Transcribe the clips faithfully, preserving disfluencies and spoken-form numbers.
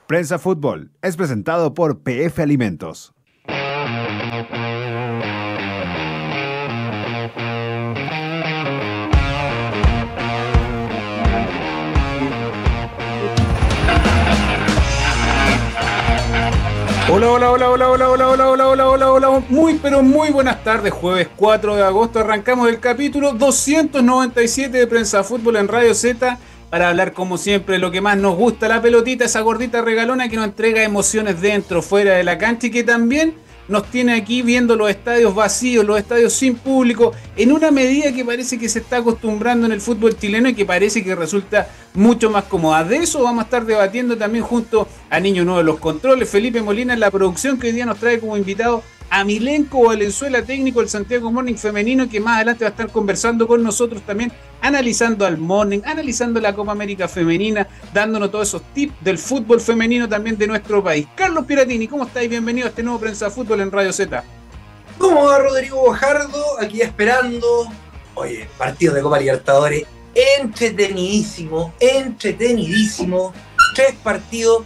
Prensa Fútbol es presentado por P F Alimentos. Hola, hola, hola, hola, hola, hola, hola, hola, hola, hola, hola, muy pero muy buenas tardes, jueves cuatro de agosto arrancamos el capítulo doscientos noventa y siete de Prensa Fútbol en Radio Z para hablar como siempre de lo que más nos gusta, la pelotita, esa gordita regalona que nos entrega emociones dentro, fuera de la cancha y que también nos tiene aquí viendo los estadios vacíos, los estadios sin público, en una medida que parece que se está acostumbrando en el fútbol chileno y que parece que resulta mucho más cómoda. De eso vamos a estar debatiendo también junto a Niño Nuevo de los Controles, Felipe Molina en la producción, que hoy día nos trae como invitado a Milenko Valenzuela, técnico del Santiago Morning femenino, que más adelante va a estar conversando con nosotros también, analizando al Morning, analizando la Copa América femenina, dándonos todos esos tips del fútbol femenino también de nuestro país. Carlos Piratini, ¿cómo estáis? Bienvenido a este nuevo Prensa Fútbol en Radio Z. ¿Cómo va Rodrigo Bojardo? Aquí esperando. Oye, partido de Copa Libertadores entretenidísimo, entretenidísimo. Tres partidos.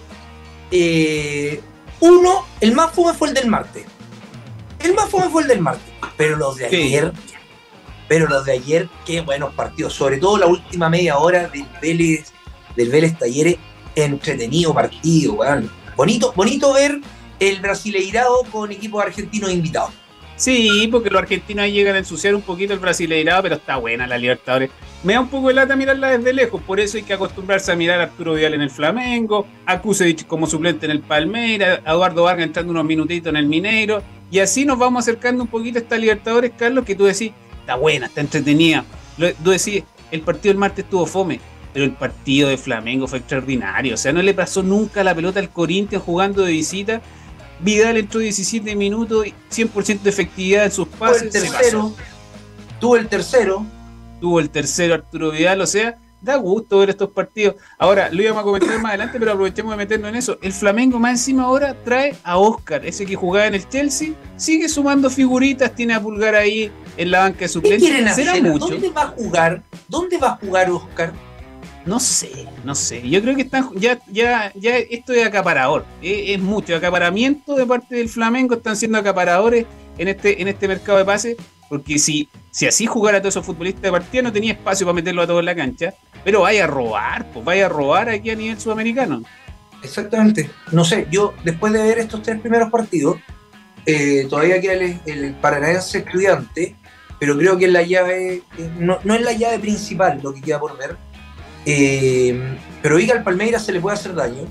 Eh, uno, el más fome fue el del martes. El más fome fue el del martes. Pero los de ayer, sí. pero los de ayer, qué buenos partidos. Sobre todo la última media hora del Vélez, del Vélez Talleres, entretenido partido, weón. Bonito, bonito ver el Brasileirado con equipos argentinos invitados. Sí, porque los argentinos ahí llegan a ensuciar un poquito el Brasileirado, pero está buena la Libertadores. Me da un poco de lata mirarla desde lejos, por eso hay que acostumbrarse a mirar a Arturo Vidal en el Flamengo, a Kusevich como suplente en el Palmeiras, a Eduardo Vargas entrando unos minutitos en el Mineiro, y así nos vamos acercando un poquito a esta Libertadores, Carlos, que tú decís, está buena, está entretenida. Tú decís, el partido del martes estuvo fome, pero el partido de Flamengo fue extraordinario, o sea, no le pasó nunca la pelota al Corinthians jugando de visita. Vidal entró diecisiete minutos, cien por ciento de efectividad en sus pases. Tuvo el tercero, tuvo el tercero. Tuvo el tercero Arturo Vidal, o sea, da gusto ver estos partidos. Ahora, lo íbamos a comentar más adelante, pero aprovechemos de meternos en eso. El Flamengo más encima ahora trae a Oscar, ese que jugaba en el Chelsea, sigue sumando figuritas, tiene a Pulgar ahí en la banca de suplentes. ¿Qué quieren hacer? ¿Será mucho? ¿Dónde va a jugar? ¿Dónde va a jugar Oscar? No sé, no sé. Yo creo que están ya, ya, ya esto es acaparador. Es, es mucho acaparamiento de parte del Flamengo. Están siendo acaparadores en este, en este mercado de pases. Porque si, si así jugara a todos esos futbolistas de partida, no tenía espacio para meterlo a todos en la cancha. Pero vaya a robar, pues vaya a robar aquí a nivel sudamericano. Exactamente. No sé, yo después de ver estos tres primeros partidos, eh, todavía queda el, el Paranaense Estudiante, pero creo que es la llave, eh, no, no es la llave principal lo que queda por ver. Eh, pero vi que al Palmeiras se le puede hacer daño,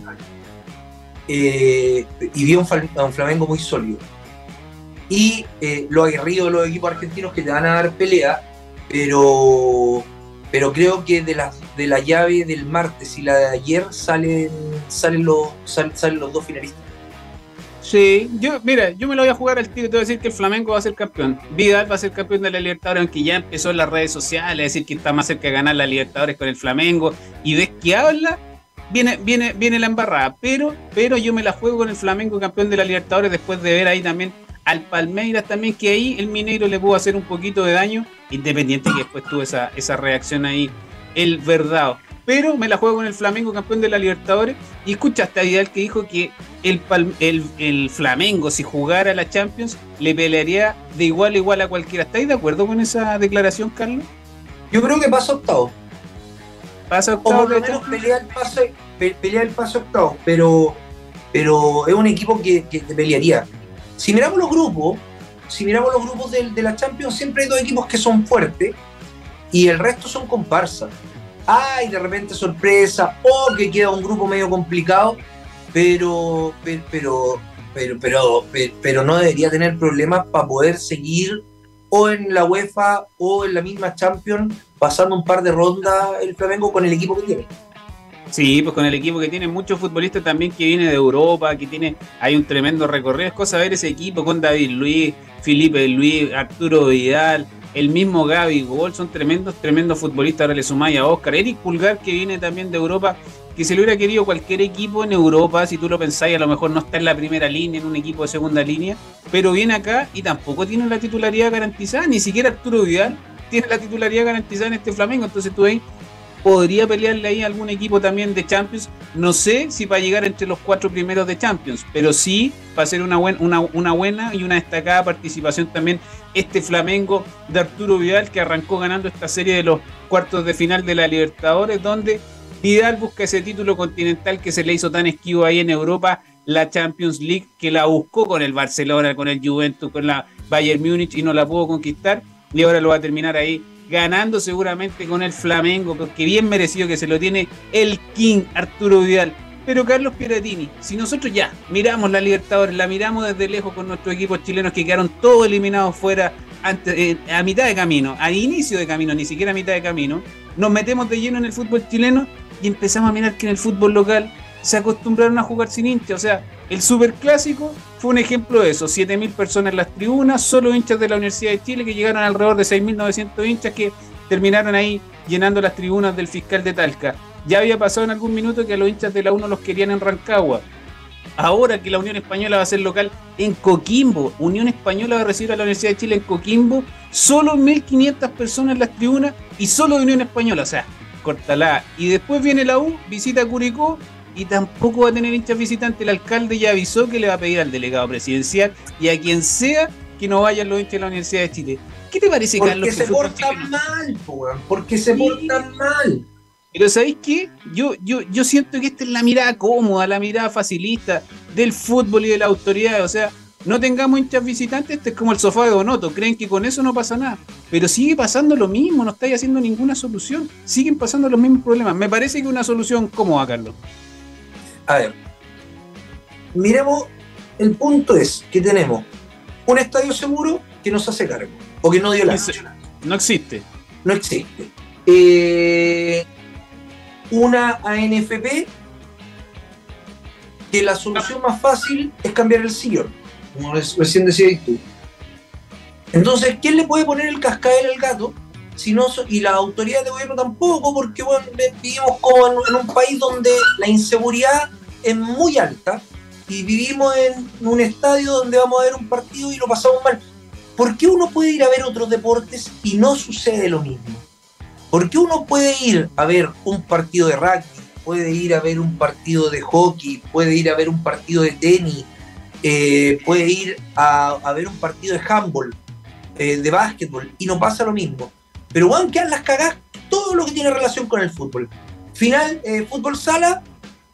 eh, y vi a un, a un Flamengo muy sólido y eh, lo aguerrido de los equipos argentinos que te van a dar pelea, pero pero creo que de la, de la llave del martes y la de ayer salen, salen, los, salen, salen los dos finalistas. Sí, yo, mira, yo me lo voy a jugar al tiro, te voy a decir que el Flamengo va a ser campeón. Vidal va a ser campeón de la Libertadores, aunque ya empezó en las redes sociales a decir que está más cerca de ganar la Libertadores con el Flamengo, y ves que habla, viene, viene, viene la embarrada, pero, pero yo me la juego con el Flamengo campeón de la Libertadores después de ver ahí también al Palmeiras también, que ahí el Mineiro le pudo hacer un poquito de daño, independiente que después tuvo esa, esa reacción ahí, el Verdao. Pero me la juego con el Flamengo campeón de la Libertadores. Y escuchaste a Vidal que dijo que el, el, el Flamengo, si jugara la Champions, le pelearía de igual a igual a cualquiera. ¿Estáis de acuerdo con esa declaración, Carlos? Yo creo que pasa octavo. Pasa octavo. O por lo menos pelea el pase, pe, pelea el pase octavo, pero, pero es un equipo que, que te pelearía. Si miramos los grupos, si miramos los grupos de, de la Champions, siempre hay dos equipos que son fuertes y el resto son comparsas. Ay, de repente sorpresa, o que queda un grupo medio complicado, pero pero, pero, pero, pero, pero, pero no debería tener problemas para poder seguir o en la UEFA o en la misma Champions, pasando un par de rondas el Flamengo con el equipo que tiene. Sí, pues con el equipo que tiene muchos futbolistas también que viene de Europa, que tiene, hay un tremendo recorrido, es cosa ver ese equipo con David Luiz, Felipe Luis, Arturo Vidal, el mismo Gaby Gol, son tremendos, tremendos futbolistas. Ahora le sumáis a Oscar, Eric Pulgar, que viene también de Europa, que se le hubiera querido cualquier equipo en Europa, si tú lo pensáis, a lo mejor no está en la primera línea, en un equipo de segunda línea, pero viene acá y tampoco tiene la titularidad garantizada, ni siquiera Arturo Vidal tiene la titularidad garantizada en este Flamengo. Entonces tú ahí podría pelearle ahí a algún equipo también de Champions. No sé si para llegar entre los cuatro primeros de Champions, pero sí para hacer una, buen, una, una buena y una destacada participación también este Flamengo de Arturo Vidal, que arrancó ganando esta serie de los cuartos de final de la Libertadores, donde Vidal busca ese título continental que se le hizo tan esquivo ahí en Europa, la Champions League, que la buscó con el Barcelona, con el Juventus, con la Bayern Múnich y no la pudo conquistar, y ahora lo va a terminar ahí ganando seguramente con el Flamengo, porque bien merecido que se lo tiene el King Arturo Vidal. Pero Carlos Piratini, si nosotros ya miramos la Libertadores, la miramos desde lejos con nuestros equipos chilenos que quedaron todos eliminados fuera antes, eh, a mitad de camino, a inicio de camino, ni siquiera a mitad de camino, nos metemos de lleno en el fútbol chileno y empezamos a mirar que en el fútbol local se acostumbraron a jugar sin hinchas. O sea, el Superclásico fue un ejemplo de eso, siete mil personas en las tribunas, solo hinchas de la Universidad de Chile, que llegaron alrededor de seis mil novecientos hinchas que terminaron ahí llenando las tribunas del Fiscal de Talca. Ya había pasado en algún minuto que a los hinchas de la U no los querían en Rancagua. Ahora que la Unión Española va a ser local en Coquimbo, Unión Española va a recibir a la Universidad de Chile en Coquimbo, solo mil quinientas personas en las tribunas y solo de Unión Española, o sea, cortala. Y después viene la U, visita Curicó y tampoco va a tener hinchas visitantes. El alcalde ya avisó que le va a pedir al delegado presidencial y a quien sea que no vayan los hinchas de la Universidad de Chile. ¿Qué te parece, porque Carlos? Se portan mal, po, porque se sí. portan mal. Pero ¿sabéis qué? Yo, yo, yo siento que esta es la mirada cómoda, la mirada facilista del fútbol y de la autoridad. O sea, no tengamos hinchas visitantes, este es como el sofá de Donoto. Creen que con eso no pasa nada. Pero sigue pasando lo mismo, no estáis haciendo ninguna solución. Siguen pasando los mismos problemas. Me parece que una solución cómoda, Carlos. A ver, miremos, el punto es que tenemos un estadio seguro que no se hace cargo, o que no dio la ancha. No existe. No existe. Eh... Una A N F P que la solución más fácil es cambiar el sillón, como recién decías tú. Entonces, ¿quién le puede poner el cascabel al gato? Si no, y la autoridad de gobierno tampoco, porque bueno, vivimos como en, en un país donde la inseguridad es muy alta y vivimos en un estadio donde vamos a ver un partido y lo pasamos mal. ¿Por qué uno puede ir a ver otros deportes y no sucede lo mismo? Porque uno puede ir a ver un partido de rugby, puede ir a ver un partido de hockey, puede ir a ver un partido de tenis, eh, puede ir a, a ver un partido de handball, eh, de básquetbol, y no pasa lo mismo. Pero van a quedar las cagadas todo lo que tiene relación con el fútbol. Final, eh, fútbol sala,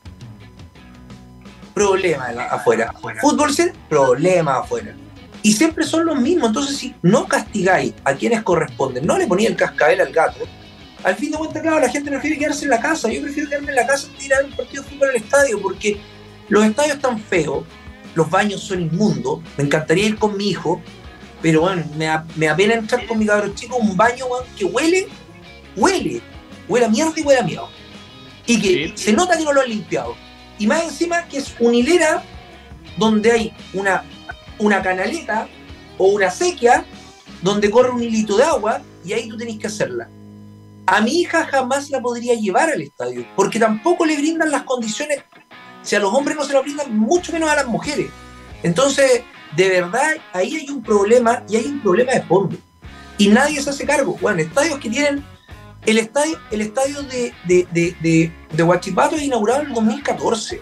problema afuera. Fútbol set, problema afuera. Y siempre son los mismos. Entonces, si no castigáis a quienes corresponden, no le ponéis el cascabel al gato, al fin de cuentas, claro, la gente prefiere quedarse en la casa. Yo prefiero quedarme en la casa y ir a ver un partido de fútbol al estadio, porque los estadios están feos, los baños son inmundos. Me encantaría ir con mi hijo, pero bueno, me, me apena entrar con mi cabrón chico a un baño, bueno, que huele, huele, huele a mierda y huele a miedo. Y que sí, se nota que no lo han limpiado. Y más encima que es una hilera donde hay una, una canaleta o una sequía donde corre un hilito de agua y ahí tú tenés que hacerla. A mi hija jamás la podría llevar al estadio, porque tampoco le brindan las condiciones, si a los hombres no se las brindan, mucho menos a las mujeres. Entonces, de verdad, ahí hay un problema, y hay un problema de fondo. Y nadie se hace cargo. Bueno, estadios que tienen, el estadio, el estadio de, de, de, de, de Huachipato es inaugurado en el dos mil catorce.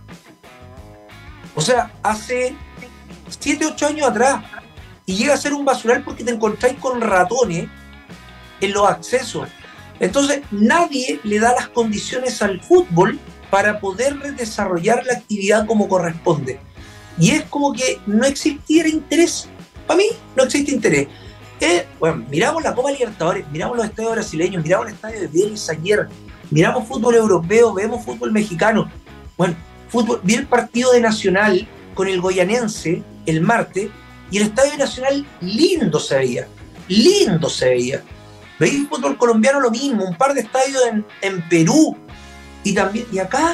O sea, hace siete, ocho años atrás, y llega a ser un basural porque te encontráis con ratones en los accesos. Entonces, nadie le da las condiciones al fútbol para poder desarrollar la actividad como corresponde. Y es como que no existiera interés. Para mí, no existe interés. Eh, bueno, miramos la Copa Libertadores, miramos los estadios brasileños, miramos el estadio de Bielsa ayer, miramos fútbol europeo, vemos fútbol mexicano. Bueno, fútbol, vi el partido de Nacional con el Goyanense el martes, y el estadio Nacional lindo se veía, lindo se veía. Veis fútbol colombiano lo mismo, un par de estadios en, en Perú, y también, y acá,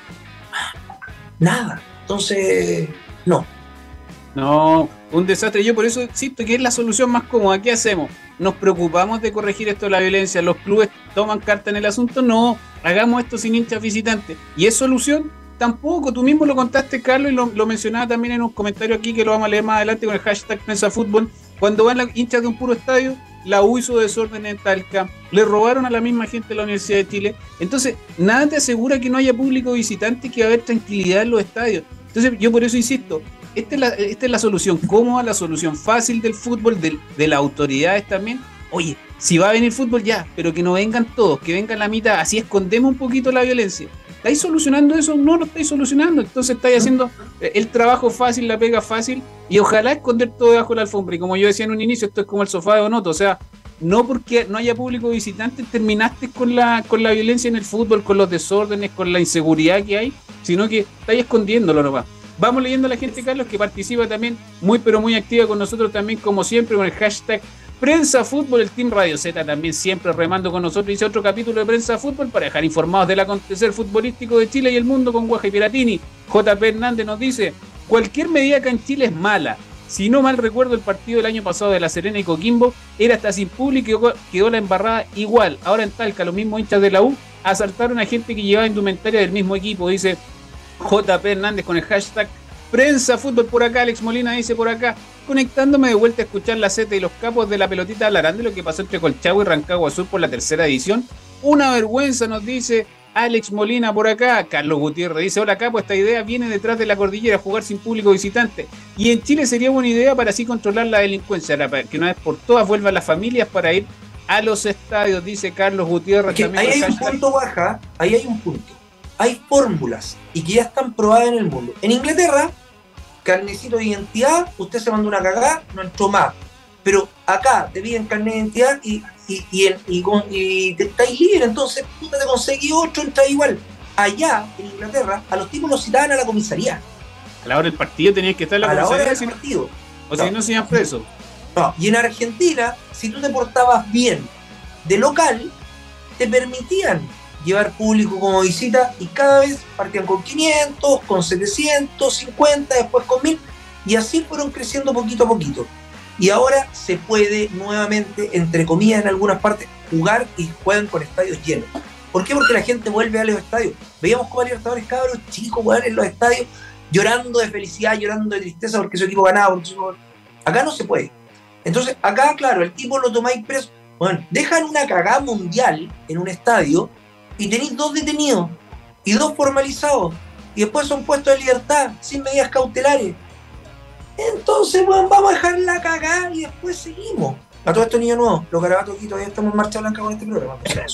nada. Entonces, no. No, un desastre. Yo por eso insisto que es la solución más cómoda. ¿Qué hacemos? ¿Nos preocupamos de corregir esto de la violencia? ¿Los clubes toman carta en el asunto? No, hagamos esto sin hinchas visitantes. ¿Y es solución? Tampoco. Tú mismo lo contaste, Carlos, y lo, lo mencionaba también en un comentario aquí que lo vamos a leer más adelante con el hashtag PrensaFútbol. Cuando van las hinchas de un puro estadio, la U hizo desorden en Talca, le robaron a la misma gente de la Universidad de Chile. Entonces, nada te asegura que no haya público visitante, que va a haber tranquilidad en los estadios. Entonces, yo por eso insisto, esta es la, esta es la solución cómoda, la solución fácil del fútbol, de, de las autoridades también. Oye, si va a venir fútbol ya, pero que no vengan todos, que vengan la mitad, así escondemos un poquito la violencia. ¿Estáis solucionando eso? No lo estáis solucionando. Entonces estáis haciendo el trabajo fácil, la pega fácil, y ojalá esconder todo debajo de la alfombra. Y como yo decía en un inicio, esto es como el sofá de Donoto. O sea, no porque no haya público visitante terminaste con la, con la violencia en el fútbol, con los desórdenes, con la inseguridad que hay, sino que estáis escondiéndolo nomás. Vamos leyendo a la gente, Carlos, que participa también muy pero muy activa con nosotros también, como siempre, con el hashtag Prensa Fútbol. El Team Radio Z también siempre remando con nosotros. Dice otro capítulo de Prensa Fútbol para dejar informados del acontecer futbolístico de Chile y el mundo con Guaja y Piratini. J P Hernández nos dice: cualquier medida acá en Chile es mala. Si no mal recuerdo, el partido del año pasado de La Serena y Coquimbo era hasta sin público y quedó, quedó la embarrada igual. Ahora en Talca, los mismos hinchas de la U asaltaron a gente que llevaba indumentaria del mismo equipo, dice J P Hernández con el hashtag Prensa Fútbol. Por acá Alex Molina dice por acá: conectándome de vuelta a escuchar la Z y los capos de la pelotita, hablarán de lo que pasó entre Colchagua y Rancagua Sur por la tercera edición. Una vergüenza, nos dice Alex Molina por acá. Carlos Gutiérrez dice: hola capo, esta idea viene detrás de la cordillera, jugar sin público visitante, y en Chile sería buena idea para así controlar la delincuencia, para que una vez por todas vuelvan las familias para ir a los estadios, dice Carlos Gutiérrez. Que ahí hay un punto, Baja, ahí hay un punto. Hay fórmulas y que ya están probadas en el mundo. En Inglaterra, carnecito de identidad, usted se mandó una cagada, no entró más. Pero acá te piden carnet de identidad y, y, y, y, y, y te estáis libre, entonces puta, te conseguí otro, entra igual. Allá, en Inglaterra, a los tipos los citaban a la comisaría. A la hora del partido tenías que estar en la a comisaría. A la hora del si partido. No, o no. Si no se iban presos. No, y en Argentina, si tú te portabas bien de local, te permitían llevar público como visita, y cada vez partían con quinientos, con setecientos cincuenta, después con mil, y así fueron creciendo poquito a poquito. Y ahora se puede nuevamente, entre comillas, en algunas partes, jugar y juegan con estadios llenos. ¿Por qué? Porque la gente vuelve a los estadios. Veíamos como Libertadores cabros chicos jugar en los estadios llorando de felicidad, llorando de tristeza porque su equipo ganaba. Acá no se puede. Entonces, acá, claro, el tipo lo tomáis preso. Bueno, dejan una cagada mundial en un estadio y tenéis dos detenidos y dos formalizados y después son puestos de libertad sin medidas cautelares. Entonces, bueno, vamos a dejar la cagada y después seguimos. A todos estos niños nuevos, los garabatos aquí todavía estamos en marcha blanca con este programa.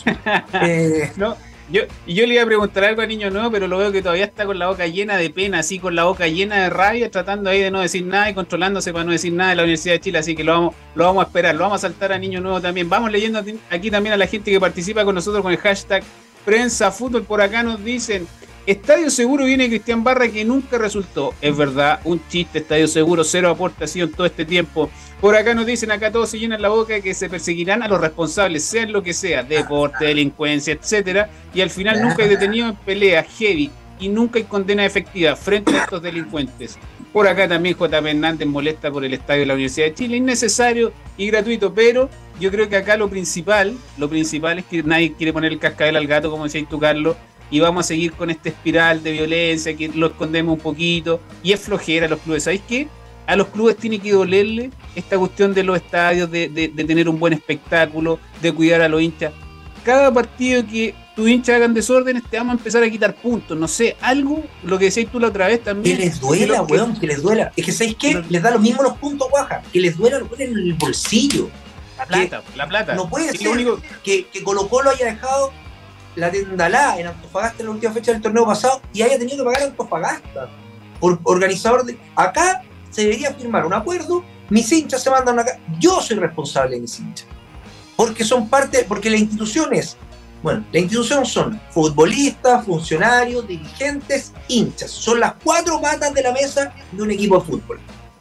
eh, no, yo, yo le iba a preguntar algo a Niño Nuevo, pero lo veo que todavía está con la boca llena de pena, así con la boca llena de rabia, tratando ahí de no decir nada y controlándose para no decir nada de la Universidad de Chile, así que lo vamos, lo vamos a esperar, lo vamos a saltar a Niño Nuevo también. Vamos leyendo aquí también a la gente que participa con nosotros con el hashtag Prensa Fútbol. Por acá nos dicen: Estadio Seguro viene Cristian Barra, que nunca resultó. Es verdad, un chiste. Estadio Seguro, cero aportación todo este tiempo. Por acá nos dicen, acá todos se llenan la boca, que se perseguirán a los responsables, sean lo que sea, deporte, delincuencia, etcétera, y al final nunca hay detenido en pelea heavy y nunca hay condena efectiva frente a estos delincuentes. Por acá también J P Hernández molesta por el estadio de la Universidad de Chile, innecesario y gratuito, pero yo creo que acá lo principal, lo principal es que nadie quiere poner el cascabel al gato, como decías tú, Carlos, y vamos a seguir con esta espiral de violencia, que lo escondemos un poquito, y es flojera a los clubes. ¿Sabéis qué? A los clubes tiene que dolerle esta cuestión de los estadios, de, de, de tener un buen espectáculo, de cuidar a los hinchas. Cada partido que tus hinchas hagan desórdenes, te vamos a empezar a quitar puntos, no sé, algo, lo que decías tú la otra vez también. Que les duela, que weón, que... que les duela. Es que, ¿sabéis qué? Pero... les da lo mismo los puntos, Guaja, que les duela lo ponen en el bolsillo. La plata, que la plata. No puede ser único... que, que Colo Colo haya dejado la Tendalá en Antofagasta en la última fecha del torneo pasado y haya tenido que pagar a Antofagasta por organizador de... Acá se debería firmar un acuerdo, mis hinchas se mandan acá, yo soy responsable de mis hinchas, porque son parte, porque la institución es, bueno, la institución son futbolistas, funcionarios, dirigentes, hinchas, son las cuatro patas de la mesa de un equipo de fútbol.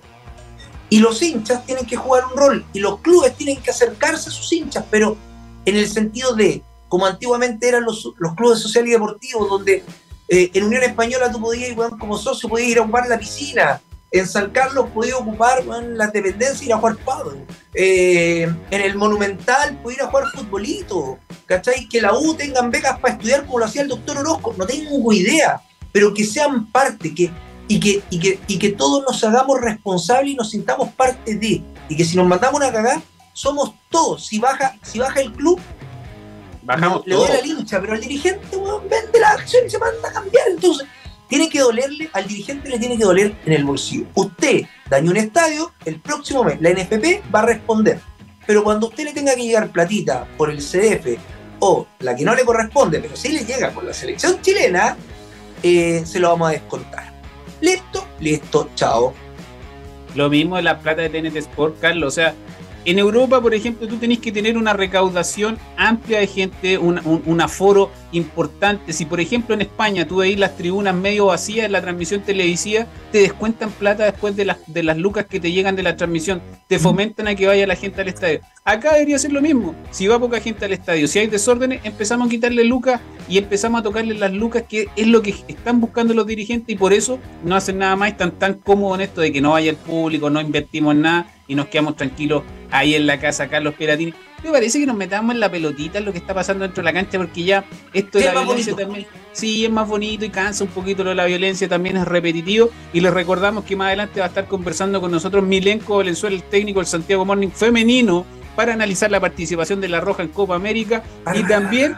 Y los hinchas tienen que jugar un rol, y los clubes tienen que acercarse a sus hinchas, pero en el sentido de, como antiguamente eran los, los clubes sociales y deportivos, donde eh, en Unión Española tú podías, bueno, como socio, podías ir a ocupar la piscina. En San Carlos podía ocupar, bueno, las dependencias y ir a jugar pádel. Eh, en el Monumental podía ir a jugar futbolito. ¿Cachai? Que la U tengan becas para estudiar como lo hacía el doctor Orozco. No tengo idea, pero que sean parte que, y, que, y, que, y que todos nos hagamos responsables y nos sintamos parte de. Y que si nos mandamos una cagada, somos todos. Si baja, si baja el club, bajamos le duele al hincha, pero al dirigente, weón, vende la acción y se manda a cambiar. Entonces, tiene que dolerle, al dirigente le tiene que doler en el bolsillo. Usted dañó un estadio, el próximo mes la N F P va a responder. Pero cuando usted le tenga que llegar platita por el C D F o la que no le corresponde, pero sí le llega por la selección chilena, eh, se lo vamos a descontar. Listo, listo, chao. Lo mismo de la plata de T N T Sport, Carlos. O sea, en Europa, por ejemplo, tú tenés que tener una recaudación amplia de gente, un, un, un aforo importante. Si, por ejemplo, en España tú veis las tribunas medio vacías en la transmisión televisiva, te descuentan plata después de las, de las lucas que te llegan de la transmisión. Te fomentan a que vaya la gente al estadio. Acá debería ser lo mismo. Si va poca gente al estadio, si hay desórdenes, empezamos a quitarle lucas y empezamos a tocarle las lucas, que es lo que están buscando los dirigentes, y por eso no hacen nada más, están tan cómodos en esto de que no vaya el público, no invertimos en nada y nos quedamos tranquilos ahí en la casa. Carlos Piratini, me parece que nos metamos en la pelotita en lo que está pasando dentro de la cancha, porque ya esto de la violencia bonito. También, sí, es más bonito y cansa un poquito lo de la violencia, también es repetitivo, y les recordamos que más adelante va a estar conversando con nosotros Milenko Valenzuela, el técnico del Santiago Morning femenino, para analizar la participación de La Roja en Copa América. Ah, y también...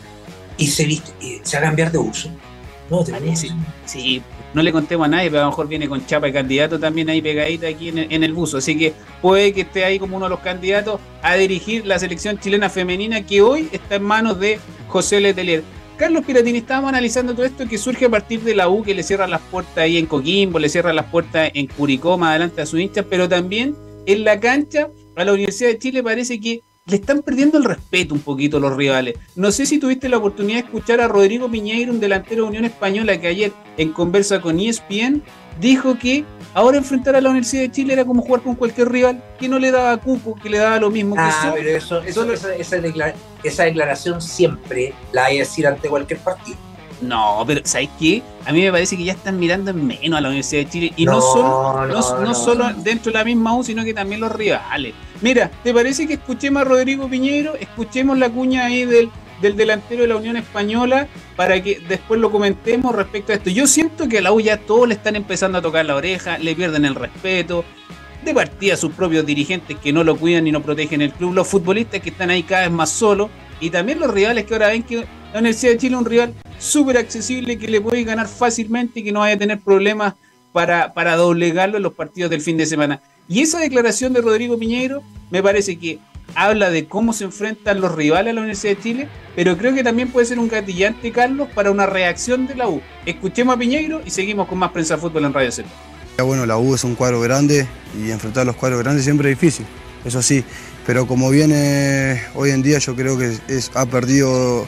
¿Y se, viste, se va a cambiar de uso? No, te parece. Sí, no le contemos a nadie, pero a lo mejor viene con chapa de candidato también ahí pegadita aquí en el, en el buzo. Así que puede que esté ahí como uno de los candidatos a dirigir la selección chilena femenina, que hoy está en manos de José Letelier. Carlos Piratini, estábamos analizando todo esto que surge a partir de la U, que le cierra las puertas ahí en Coquimbo, le cierra las puertas en Curicó, más adelante a sus hinchas, pero también en la cancha a la Universidad de Chile parece que le están perdiendo el respeto un poquito los rivales. No sé si tuviste la oportunidad de escuchar a Rodrigo Piñeiro, un delantero de Unión Española, que ayer en conversa con E S P N dijo que ahora enfrentar a la Universidad de Chile era como jugar con cualquier rival, que no le daba cupo, que le daba lo mismo. Ah, que son, pero eso, eso, solo... esa, esa, declara- esa declaración siempre la hay a decir ante cualquier partido. No, pero ¿sabes qué? A mí me parece que ya están mirando en menos a la Universidad de Chile, y no, no solo, no, no, no no solo dentro de la misma U, sino que también los rivales. Mira, ¿te parece que escuchemos a Rodrigo Piñeiro? Escuchemos la cuña ahí del, del delantero de la Unión Española para que después lo comentemos respecto a esto. Yo siento que a la U ya todos le están empezando a tocar la oreja, le pierden el respeto. De partida sus propios dirigentes que no lo cuidan y no protegen el club, los futbolistas que están ahí cada vez más solos, y también los rivales que ahora ven que la Universidad de Chile es un rival súper accesible, que le puede ganar fácilmente y que no vaya a tener problemas para, para doblegarlo en los partidos del fin de semana. Y esa declaración de Rodrigo Piñeiro me parece que habla de cómo se enfrentan los rivales a la Universidad de Chile, pero creo que también puede ser un gatillante, Carlos, para una reacción de la U. Escuchemos a Piñeiro y seguimos con más Prensa Fútbol en Radio Z. Bueno, la U es un cuadro grande y enfrentar los cuadros grandes siempre es difícil, eso sí, pero como viene hoy en día yo creo que es, ha perdido,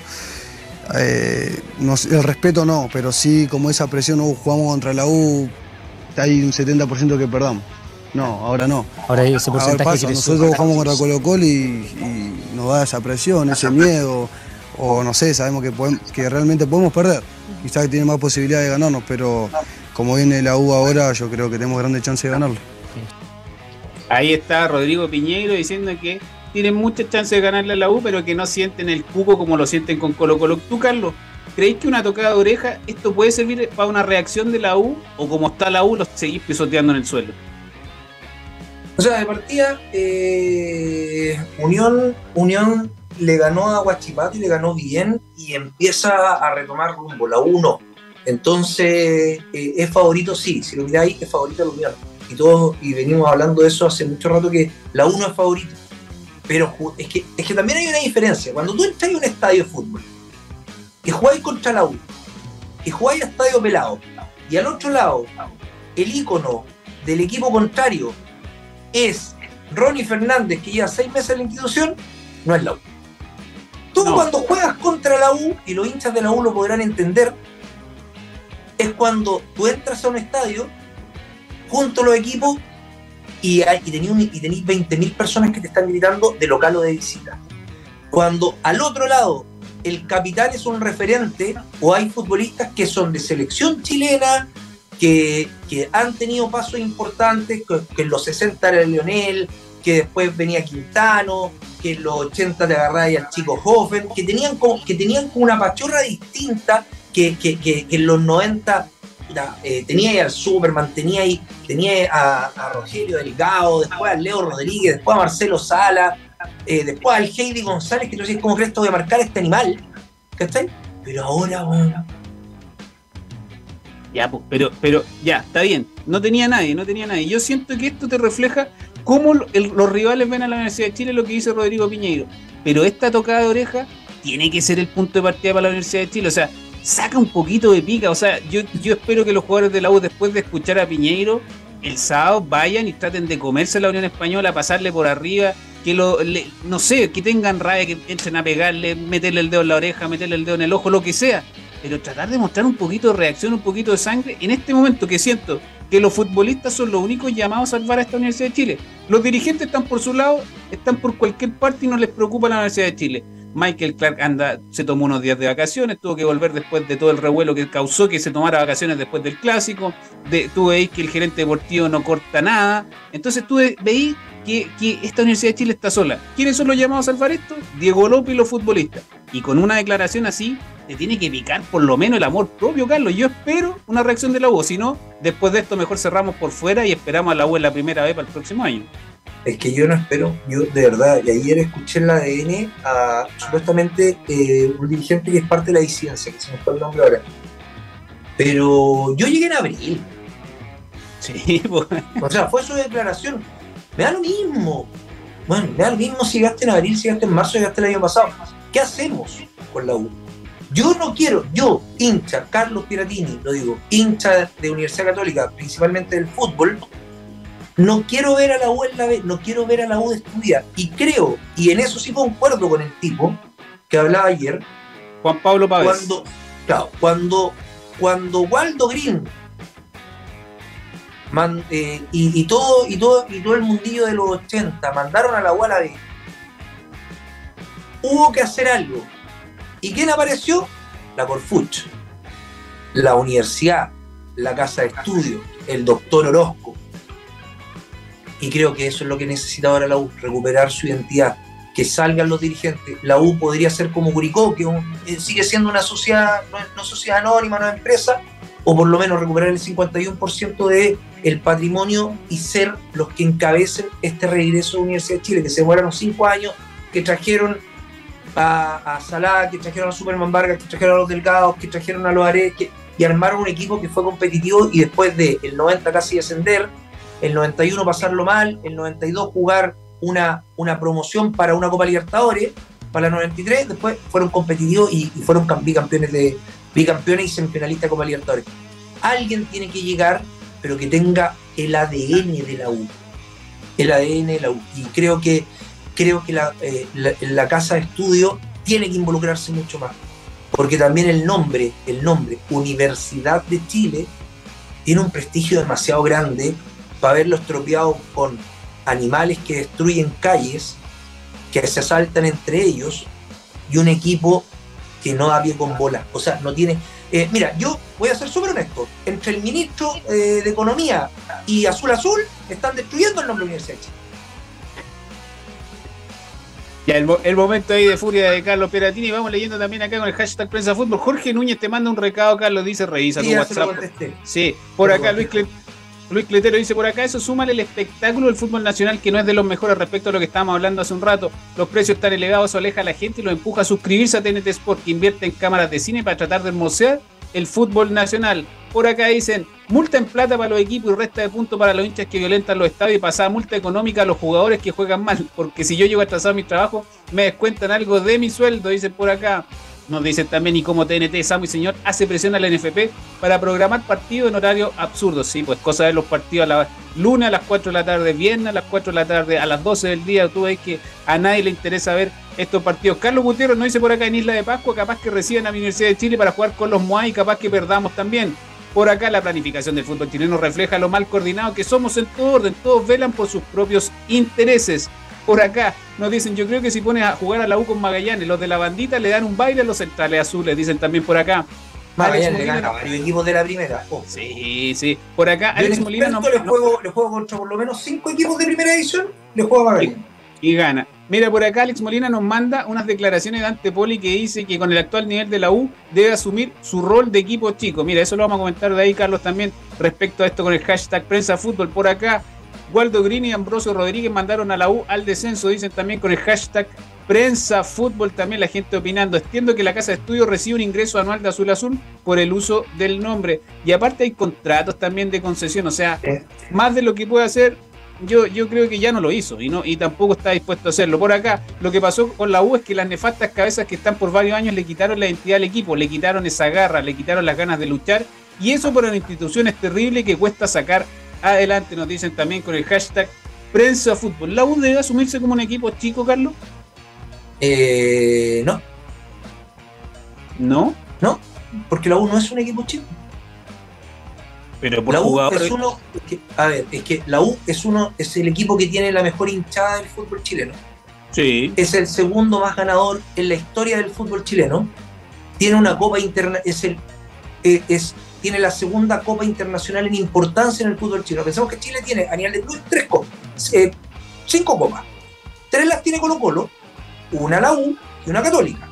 eh, no, el respeto no, pero sí como esa presión, no, jugamos contra la U, hay un setenta por ciento que perdamos. No, ahora no. Ahora ese porcentaje ahora pasa, nosotros jugamos contra Colo Colo y, y nos da esa presión, ese miedo, o no sé, sabemos que, podemos, que realmente podemos perder, quizás tiene más posibilidad de ganarnos, pero como viene la U ahora, yo creo que tenemos grandes chances de ganarlo. Ahí está Rodrigo Piñeiro diciendo que tienen muchas chances de ganarle a la U, pero que no sienten el cuco como lo sienten con Colo Colo. ¿Tú, Carlos, creéis que una tocada de oreja, esto puede servir para una reacción de la U, o como está la U, los seguís pisoteando en el suelo? O sea, de partida, eh, Unión, Unión le ganó a Huachipato y le ganó bien, y empieza a retomar rumbo, la U no. Entonces, eh, es favorito, sí, si lo miráis, es favorito la Unión. Y todos, y venimos hablando de eso hace mucho rato, que la U no es favorito. Pero es que, es que también hay una diferencia. Cuando tú entras en un estadio de fútbol, que jugáis contra la U, que jugáis a estadio pelado, y al otro lado, el ícono del equipo contrario es Ronnie Fernández, que lleva seis meses en la institución, no es la U. Tú no. Cuando juegas contra la U, y los hinchas de la U lo podrán entender, es cuando tú entras a un estadio junto a los equipos y, y tenés veinte mil personas que te están gritando de local o de visita. Cuando al otro lado el capitán es un referente, o hay futbolistas que son de selección chilena, que, que han tenido pasos importantes, que, que en los sesenta era Lionel, que después venía Quintano, que en los ochenta te agarraba al chico Hoffen, que tenían como, que tenían como una pachorra distinta, que, que, que, que en los noventa eh, tenía ahí al Superman, tenía ahí tenía a, a Rogelio Delgado, después a Leo Rodríguez, después a Marcelo Sala, eh, después al Heidi González, que tú decís, ¿cómo crees que voy a marcar a este animal? ¿Cachai? Pero ahora, bueno... Ya, pues, pero, pero, ya, está bien. No tenía nadie, no tenía nadie. Yo siento que esto te refleja cómo el, los rivales ven a la Universidad de Chile, lo que dice Rodrigo Piñeiro. Pero esta tocada de oreja tiene que ser el punto de partida para la Universidad de Chile. O sea, saca un poquito de pica. O sea, yo, yo espero que los jugadores de la U, después de escuchar a Piñeiro, el sábado vayan y traten de comerse a la Unión Española, pasarle por arriba, que lo, le, no sé, que tengan rabia, que entren a pegarle, meterle el dedo en la oreja, meterle el dedo en el ojo, lo que sea. Pero tratar de mostrar un poquito de reacción, un poquito de sangre, en este momento que siento que los futbolistas son los únicos llamados a salvar a esta Universidad de Chile. Los dirigentes están por su lado, están por cualquier parte y no les preocupa la Universidad de Chile. Michael Clark anda, se tomó unos días de vacaciones, tuvo que volver después de todo el revuelo que causó que se tomara vacaciones después del clásico. De, tú veis que el gerente deportivo no corta nada. Entonces tú veis que, que esta Universidad de Chile está sola. ¿Quiénes son los llamados a salvar esto? Diego López y los futbolistas. Y con una declaración así, te tiene que picar por lo menos el amor propio, Carlos. Yo espero una reacción de la U. Si no, después de esto mejor cerramos por fuera y esperamos a la U en la primera vez para el próximo año. Es que yo no espero, yo de verdad, y ayer escuché en la A D N a supuestamente eh, un dirigente que es parte de la disidencia, que se me fue el nombre ahora. Pero yo llegué en abril. Sí, pues. O sea, fue su declaración. Me da lo mismo. Bueno, me da lo mismo si llegaste en abril, si llegaste en marzo, si llegaste el año pasado. ¿Qué hacemos con la U? Yo no quiero, yo, hincha, Carlos Piratini, lo digo, hincha de Universidad Católica, principalmente del fútbol, no quiero ver a la U en la B, no quiero ver a la U destruida. Y creo, y en eso sí concuerdo con el tipo que hablaba ayer, Juan Pablo Pávez. Cuando, claro, cuando, cuando Waldo Green man, eh, y, y, todo, y, todo, y todo el mundillo de los ochenta mandaron a la U a la B, hubo que hacer algo. ¿Y quién apareció? La Corfuch, la universidad, la casa de estudio, el doctor Orozco. Y creo que eso es lo que necesita ahora la U, recuperar su identidad, que salgan los dirigentes. La U podría ser como Curicó, que un, eh, sigue siendo una sociedad, no, no sociedad anónima, no empresa, o por lo menos recuperar el cincuenta y uno por ciento del patrimonio y ser los que encabecen este regreso a la Universidad de Chile, que se demoraron cinco años, que trajeron a, a Salah, que trajeron a Superman Vargas, que trajeron a los Delgados, que trajeron a los Ares, que, y armaron un equipo que fue competitivo, y después del noventa casi descender, el noventa y uno pasarlo mal, el noventa y dos jugar una, una promoción para una Copa Libertadores, para la noventa y tres, después fueron competitivos y, y fueron bicampeones, de, bicampeones y semifinalistas de Copa Libertadores. Alguien tiene que llegar, pero que tenga el A D N de la U. El A D N de la U. Y creo que, creo que la, eh, la, la casa de estudio tiene que involucrarse mucho más. Porque también el nombre, el nombre Universidad de Chile tiene un prestigio demasiado grande para haberlo estropeado con animales que destruyen calles, que se asaltan entre ellos, y un equipo que no da pie con bola. O sea, no tiene... Eh, mira, yo voy a ser súper honesto. Entre el ministro eh, de Economía y Azul Azul están destruyendo el nombre de la Universidad de Chile. Ya, el, el momento ahí de furia de Carlos Piratini. Vamos leyendo también acá con el hashtag Prensa Fútbol. Jorge Núñez te manda un recado, Carlos, dice, revisa Sí, tu WhatsApp. Sí, por acá Luis Clet Luis Cletero dice por acá, eso súmale el espectáculo del fútbol nacional, que no es de los mejores respecto a lo que estábamos hablando hace un rato. Los precios están elevados, eso aleja a la gente y lo empuja a suscribirse a T N T Sport, que invierte en cámaras de cine para tratar de hermosear el fútbol nacional. Por acá dicen, multa en plata para los equipos y resta de puntos para los hinchas que violentan los estadios, y pasada multa económica a los jugadores que juegan mal, porque si yo llego atrasado a mi trabajo, me descuentan algo de mi sueldo, dicen por acá. Nos dicen también, y como T N T, Samu y Señor, hace presión a la N F P para programar partidos en horario absurdo. Sí, pues cosa de los partidos a la lunes a las cuatro de la tarde, viernes a las cuatro de la tarde, a las doce del día. Tú ves que a nadie le interesa ver estos partidos. Carlos Gutiérrez nos dice por acá, en Isla de Pascua, capaz que reciban a la Universidad de Chile para jugar con los Moai y capaz que perdamos también. Por acá la planificación del fútbol chileno refleja lo mal coordinado que somos en todo orden. Todos velan por sus propios intereses. Por acá nos dicen, yo creo que si pones a jugar a la U con Magallanes, los de la bandita le dan un baile a los centrales azules, dicen también por acá. Magallanes le gana a varios equipos de la primera. Oh. Sí, sí. Por acá Alex Molina no, le, juego, le juego contra por lo menos cinco equipos de primera edición, le juego a Magallanes. Y, y gana. Mira, por acá Alex Molina nos manda unas declaraciones de Ante Poli que dice que con el actual nivel de la U debe asumir su rol de equipo chico. Mira, eso lo vamos a comentar de ahí, Carlos, también respecto a esto con el hashtag Prensa Fútbol. Por acá Waldo Green y Ambrosio Rodríguez mandaron a la U al descenso, dicen también con el hashtag Prensa Fútbol, también la gente opinando. Entiendo que la casa de estudio recibe un ingreso anual de Azul Azul por el uso del nombre. Y aparte hay contratos también de concesión, o sea, más de lo que puede hacer, yo, yo creo que ya no lo hizo y, no, y tampoco está dispuesto a hacerlo. Por acá, lo que pasó con la U es que las nefastas cabezas que están por varios años le quitaron la identidad al equipo, le quitaron esa garra, le quitaron las ganas de luchar, y eso para una institución es terrible que cuesta sacar adelante, nos dicen también con el hashtag Prensa Fútbol. ¿La U debe asumirse como un equipo chico, Carlos? Eh, no. ¿No? No, porque la U no es un equipo chico. Pero por la U jugadores... es uno, es que, a ver, es que la U es uno, es el equipo que tiene la mejor hinchada del fútbol chileno. Sí. Es el segundo más ganador en la historia del fútbol chileno. Tiene una copa interna, es el, eh, es, tiene la segunda copa internacional en importancia en el fútbol chileno. Pensamos que Chile tiene a nivel de club tres copas, eh, cinco copas. Tres las tiene Colo Colo, una la U y una Católica.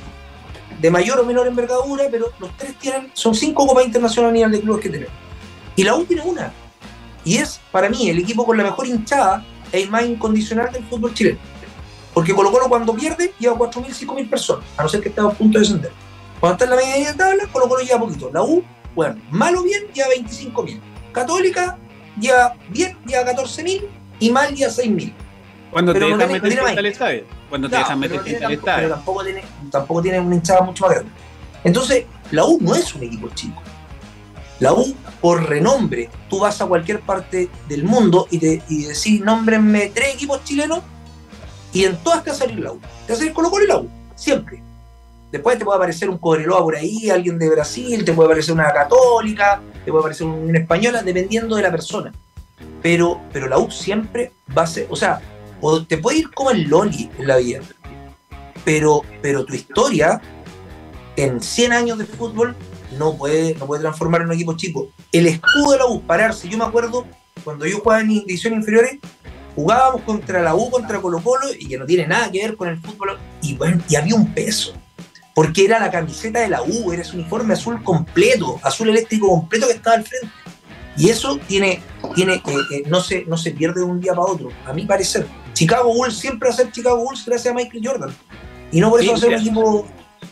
De mayor o menor envergadura, pero los tres tienen, son cinco copas internacionales a nivel de clubes que tenemos. Y la U tiene una. Y es, para mí, el equipo con la mejor hinchada e más incondicional del fútbol chileno. Porque Colo Colo cuando pierde lleva cuatro mil, cinco mil personas, a no ser que esté a punto de descender. Cuando está en la media de tabla, Colo Colo lleva poquito. La U, bueno, mal o bien, lleva veinticinco mil. Católica lleva bien, lleva catorce mil y mal lleva seis mil. Cuando pero te no dejan tiene, meter no gente al estadio. Cuando te claro, dejan meter no gente tiene al tampoco, estadio. pero tampoco tiene, tampoco tiene una hinchada mucho más grande. Entonces, la U no es un equipo chico. La U, por renombre, tú vas a cualquier parte del mundo y, te, y decís, nómbrenme tres equipos chilenos, y en todas te va a salir la U. Te va a salir Colo Colo y la U, siempre. Después te puede aparecer un Cobreloa por ahí, alguien de Brasil, te puede aparecer una Católica, te puede aparecer una Española, dependiendo de la persona. Pero, pero la U siempre va a ser, o sea, o te puede ir como el Loli en la vida, pero, pero tu historia en cien años de fútbol no puede, no puede transformar en un equipo chico. El escudo de la U, pararse, yo me acuerdo cuando yo jugaba en divisiones inferiores, jugábamos contra la U, contra Colo Colo, y que no tiene nada que ver con el fútbol, y bueno, y había un peso, porque era la camiseta de la U, era su uniforme azul completo, azul eléctrico completo que estaba al frente, y eso tiene, tiene eh, eh, no, se, no se pierde de un día para otro, a mi parecer. Chicago Bulls siempre va a ser Chicago Bulls gracias a Michael Jordan, y no por eso sí, va a ser un equipo...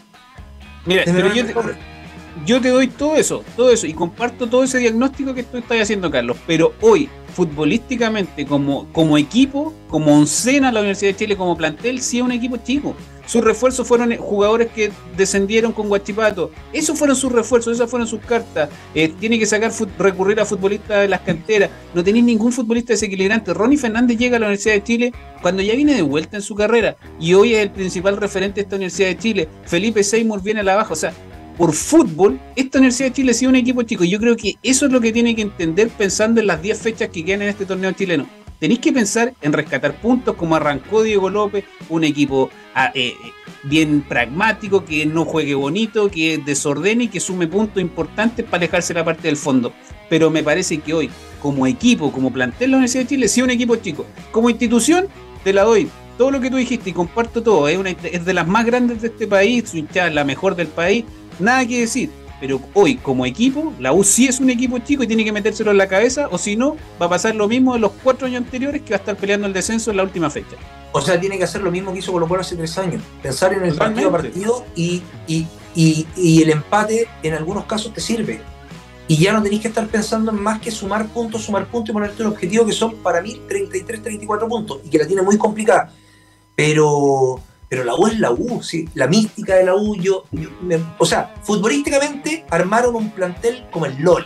Mira, pero yo te, yo te doy todo eso, todo eso, y comparto todo ese diagnóstico que tú estás haciendo, Carlos, pero hoy, futbolísticamente, como, como equipo, como oncena la Universidad de Chile, como plantel, sí es un equipo chico. Sus refuerzos fueron jugadores que descendieron con Huachipato. Esos fueron sus refuerzos, esas fueron sus cartas. Eh, tiene que sacar recurrir a futbolistas de las canteras. No tenéis ningún futbolista desequilibrante. Ronnie Fernández llega a la Universidad de Chile cuando ya viene de vuelta en su carrera. Y hoy es el principal referente de esta Universidad de Chile. Felipe Seymour viene a la baja. O sea, por fútbol, esta Universidad de Chile sí es un equipo chico. Yo creo que eso es lo que tiene que entender pensando en las diez fechas que quedan en este torneo chileno. Tenéis que pensar en rescatar puntos como arrancó Diego López, un equipo eh, bien pragmático, que no juegue bonito, que desordene y que sume puntos importantes para alejarse la parte del fondo. Pero me parece que hoy, como equipo, como plantel la Universidad de Chile, sí es un equipo chico. Como institución, te la doy. Todo lo que tú dijiste y comparto todo. Es, una, es de las más grandes de este país, su hinchada es la mejor del país, nada que decir. Pero hoy, como equipo, la U sí es un equipo chico y tiene que metérselo en la cabeza, o si no, va a pasar lo mismo de los cuatro años anteriores, que va a estar peleando el descenso en la última fecha. O sea, tiene que hacer lo mismo que hizo Colo Colo hace tres años. Pensar en el partido a partido y, y, y, y el empate en algunos casos te sirve. Y ya no tenéis que estar pensando en más que sumar puntos, sumar puntos y ponerte un objetivo que son para mí treinta y tres, treinta y cuatro puntos y que la tiene muy complicada. Pero... Pero la U es la U, ¿sí? La mística de la U, yo, yo me, o sea, futbolísticamente armaron un plantel como el Loli.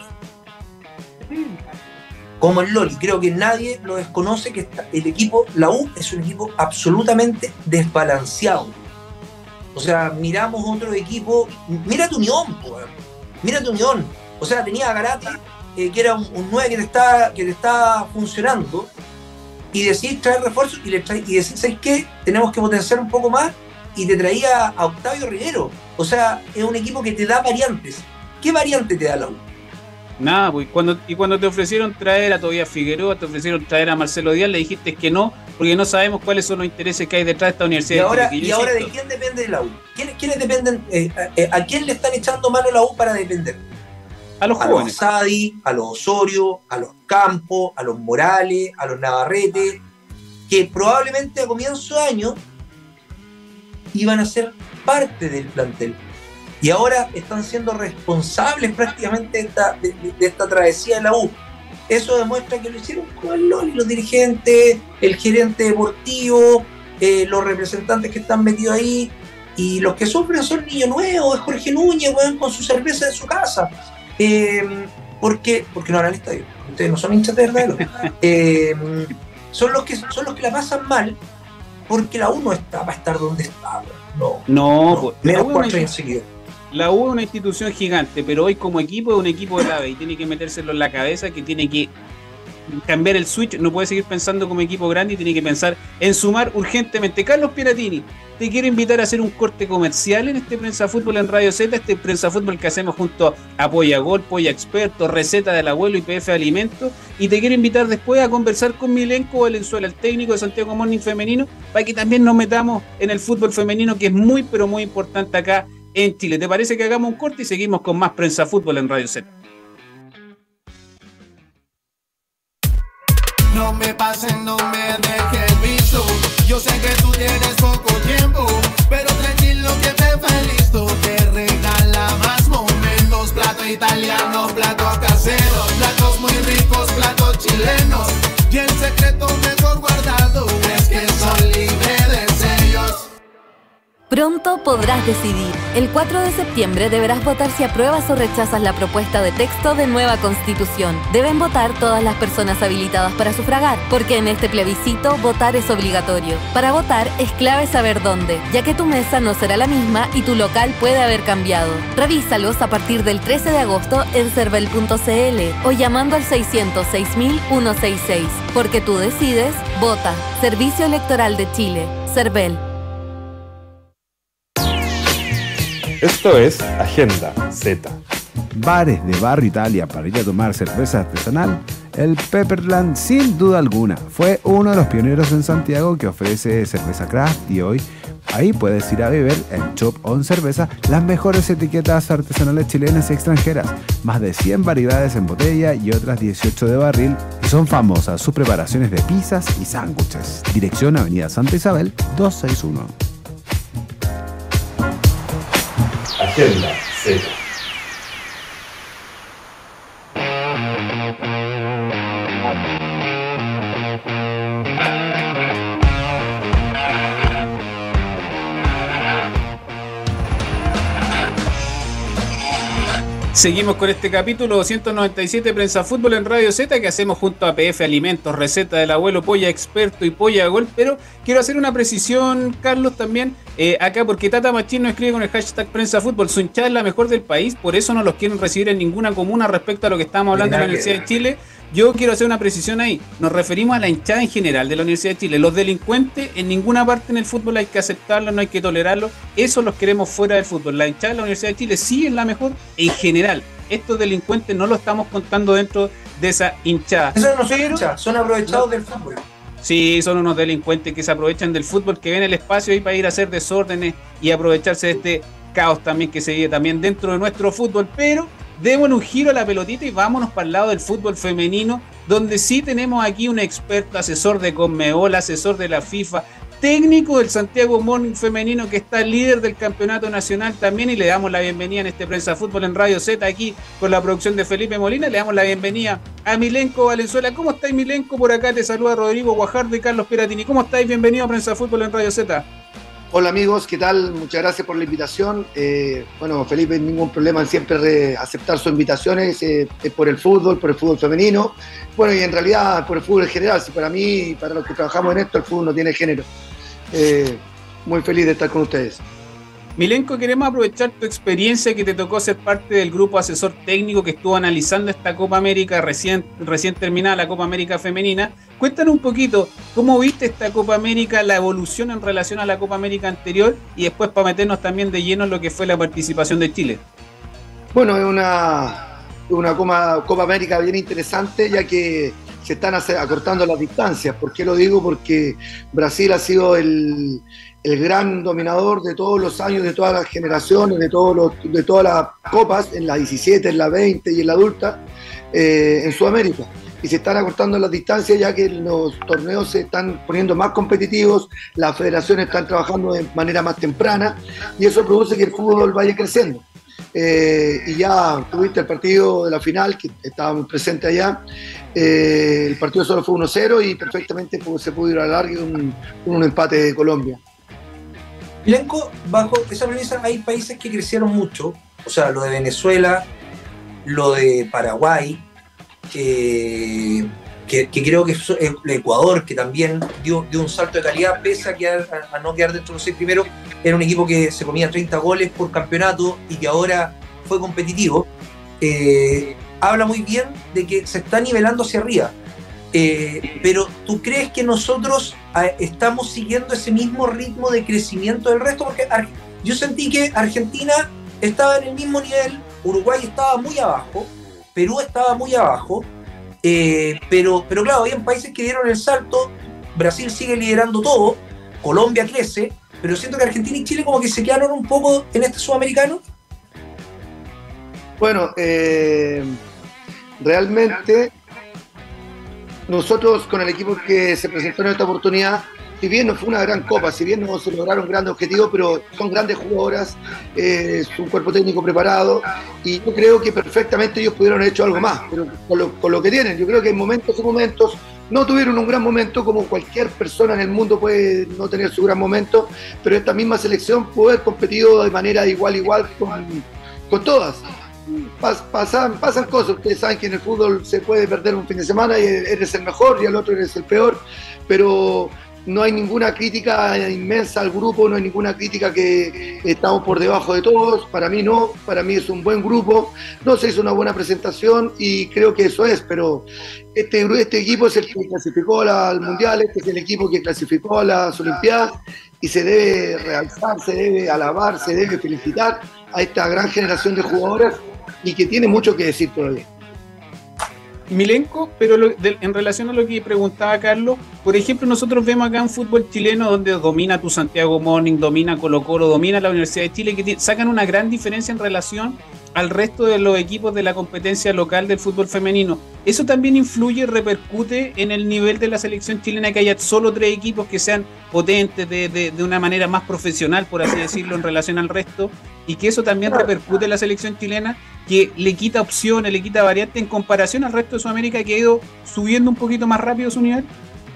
Como el Loli, creo que nadie lo desconoce, que está, el equipo, la U es un equipo absolutamente desbalanceado. O sea, miramos otro equipo, mira tu Unión, pues, mira tu Unión. O sea, tenía a Garate, eh, que era un, un nueve que te está, que te está funcionando, y decís traer refuerzos y, le trae, y decís, ¿sabes qué? Tenemos que potenciar un poco más, y te traía a Octavio Rivero. O sea, es un equipo que te da variantes. ¿Qué variante te da la U? Nada, pues cuando, y cuando te ofrecieron traer a Tobías Figueroa, te ofrecieron traer a Marcelo Díaz, le dijiste que no, porque no sabemos cuáles son los intereses que hay detrás de esta universidad. Y ahora, de y ahora ¿de quién depende de la U? ¿Quiénes, quiénes dependen? Eh, a, a quién le están echando mano la U para depender? A los a jóvenes. los Asadi, a los Osorio, a los Campos, a los Morales, a los Navarrete, que probablemente a comienzo de año iban a ser parte del plantel. Y ahora están siendo responsables prácticamente de esta, de, de esta travesía de la U. Eso demuestra que lo hicieron con el Loli, los dirigentes, el gerente deportivo, eh, los representantes que están metidos ahí, y los que sufren son Niño Nuevo, es Jorge Núñez, weón, con su cerveza de su casa. Eh, porque, porque no van al estadio, ustedes no son hinchas de verdad. eh, son, los que, son los que la pasan mal, porque la U no está para estar donde está. No, No, no, pues, menos la U cuatro es años seguidos. La U es una institución gigante, pero hoy como equipo es un equipo grave y tiene que metérselo en la cabeza, que tiene que cambiar el switch, no puede seguir pensando como equipo grande y tiene que pensar en sumar urgentemente. Carlos Piratini, te quiero invitar a hacer un corte comercial en este Prensa Fútbol en Radio Z, este Prensa Fútbol que hacemos junto a Polla Gol, Polla Experto, Receta del Abuelo y P F Alimentos, y te quiero invitar después a conversar con Milenko Valenzuela, el técnico de Santiago Morning femenino, para que también nos metamos en el fútbol femenino, que es muy pero muy importante acá en Chile. ¿Te parece que hagamos un corte y seguimos con más Prensa Fútbol en Radio Z? No me pasen, no me dejes visto. Yo sé que tú tienes poco tiempo, pero tranquilo que te listo. Te regala más momentos. Plato italiano, plato casero, platos muy ricos, platos chilenos. Y el secreto mejor guardado es que son libres de sellos. Pronto podrás decidir. El cuatro de septiembre deberás votar si apruebas o rechazas la propuesta de texto de nueva Constitución. Deben votar todas las personas habilitadas para sufragar, porque en este plebiscito votar es obligatorio. Para votar es clave saber dónde, ya que tu mesa no será la misma y tu local puede haber cambiado. Revísalos a partir del trece de agosto en cervel punto c l o llamando al seiscientos seis mil ciento sesenta y seis. Porque tú decides, vota. Servicio Electoral de Chile. Cervel. Esto es Agenda Z. Bares de Barrio Italia para ir a tomar cerveza artesanal. El Pepperland, sin duda alguna, fue uno de los pioneros en Santiago que ofrece cerveza craft, y hoy ahí puedes ir a beber en Chop On Cerveza las mejores etiquetas artesanales chilenas y extranjeras, más de cien variedades en botella y otras dieciocho de barril, y son famosas sus preparaciones de pizzas y sándwiches. Dirección Avenida Santa Isabel doscientos sesenta y uno. Agenda Z. Seguimos con este capítulo doscientos noventa y siete de Prensa Fútbol en Radio Z, que hacemos junto a P F Alimentos, Receta del Abuelo, Polla Experto y Polla Gol. Pero quiero hacer una precisión, Carlos, también eh, acá, porque Tata Machín nos escribe con el hashtag Prensa Fútbol: su hinchada es la mejor del país, por eso no los quieren recibir en ninguna comuna respecto a lo que estábamos hablando de la Universidad de Chile. Yo quiero hacer una precisión ahí. Nos referimos a la hinchada en general de la Universidad de Chile. Los delincuentes en ninguna parte en el fútbol hay que aceptarlos, no hay que tolerarlos. Eso los queremos fuera del fútbol. La hinchada de la Universidad de Chile sí es la mejor en general. Estos delincuentes no lo estamos contando dentro de esa hinchada. Esos no son Pero, hinchas, son aprovechados del fútbol. Sí, son unos delincuentes que se aprovechan del fútbol, que ven el espacio ahí para ir a hacer desórdenes y aprovecharse de este caos también que se vive también dentro de nuestro fútbol. Pero démosle un giro a la pelotita y vámonos para el lado del fútbol femenino, donde sí tenemos aquí un experto, asesor de Conmebol, asesor de la FIFA, técnico del Santiago Morning femenino, que está líder del campeonato nacional también, y le damos la bienvenida en este Prensa Fútbol en Radio Z, aquí con la producción de Felipe Molina. Le damos la bienvenida a Milenko Valenzuela. ¿Cómo estáis, Milenko? Por acá te saluda Rodrigo Guajardo y Carlos Piratini. ¿Cómo estáis? Bienvenido a Prensa Fútbol en Radio Z. Hola amigos, ¿qué tal? Muchas gracias por la invitación. Eh, bueno, Felipe, ningún problema en siempre aceptar sus invitaciones, eh, es por el fútbol, por el fútbol femenino, bueno, y en realidad por el fútbol en general. Si para mí y para los que trabajamos en esto, el fútbol no tiene género. Eh, muy feliz de estar con ustedes. Milenko, queremos aprovechar tu experiencia, que te tocó ser parte del grupo asesor técnico que estuvo analizando esta Copa América recién, recién terminada, la Copa América femenina. Cuéntanos un poquito, ¿cómo viste esta Copa América, la evolución en relación a la Copa América anterior, y después para meternos también de lleno en lo que fue la participación de Chile? Bueno, es una, una Copa, Copa América bien interesante, ya que se están acortando las distancias. ¿Por qué lo digo? Porque Brasil ha sido el, el gran dominador de todos los años, de todas las generaciones, de, todos los, de todas las copas, en la diecisiete, en la veinte y en la adulta, eh, en Sudamérica. Y se están acortando las distancias ya que los torneos se están poniendo más competitivos, las federaciones están trabajando de manera más temprana y eso produce que el fútbol vaya creciendo. Eh, y ya tuviste el partido de la final, que estábamos presentes allá, eh, el partido solo fue uno cero y perfectamente se pudo ir a largo con un, un empate de Colombia. Milenko, bajo esa premisa hay países que crecieron mucho, o sea, lo de Venezuela, lo de Paraguay, que, que, que creo que es el Ecuador, que también dio, dio un salto de calidad, pese a, quedar, a, a no quedar dentro de los seis primeros. Era un equipo que se comía treinta goles por campeonato y que ahora fue competitivo. Eh, habla muy bien de que se está nivelando hacia arriba. Eh, pero ¿tú crees que nosotros eh, estamos siguiendo ese mismo ritmo de crecimiento del resto? Porque Ar- yo sentí que Argentina estaba en el mismo nivel, Uruguay estaba muy abajo, Perú estaba muy abajo, eh, pero, pero claro, había países que dieron el salto. Brasil sigue liderando todo, Colombia crece, pero siento que Argentina y Chile como que se quedaron un poco en este sudamericano. Bueno, eh, realmente nosotros con el equipo que se presentó en esta oportunidad, si bien no fue una gran copa, si bien no se lograron grandes objetivos, pero son grandes jugadoras, eh, es un cuerpo técnico preparado y yo creo que perfectamente ellos pudieron haber hecho algo más, pero con lo, con lo que tienen, yo creo que en momentos y momentos no tuvieron un gran momento, como cualquier persona en el mundo puede no tener su gran momento, pero esta misma selección pudo haber competido de manera igual igual con, con todas. Pas, pasan, pasan cosas, ustedes saben que en el fútbol se puede perder un fin de semana y eres el mejor y al otro eres el peor, pero no hay ninguna crítica inmensa al grupo, no hay ninguna crítica que estamos por debajo de todos, para mí no, para mí es un buen grupo, no se hizo una buena presentación y creo que eso es, pero este, este equipo es el que clasificó al Mundial, este es el equipo que clasificó a las Olimpiadas y se debe realzar, se debe alabar, se debe felicitar a esta gran generación de jugadoras y que tiene mucho que decir todavía. Milenko, pero lo, de, en relación a lo que preguntaba Carlos, por ejemplo, nosotros vemos acá un fútbol chileno donde domina tu Santiago Morning, domina Colo Colo, domina la Universidad de Chile, que t- sacan una gran diferencia en relación al resto de los equipos de la competencia local del fútbol femenino. ¿Eso también influye, repercute en el nivel de la selección chilena, que haya solo tres equipos que sean potentes de, de, de una manera más profesional, por así decirlo, en relación al resto? Y que eso también repercute en la selección chilena, que le quita opciones, le quita variantes en comparación al resto de Sudamérica, que ha ido subiendo un poquito más rápido su nivel.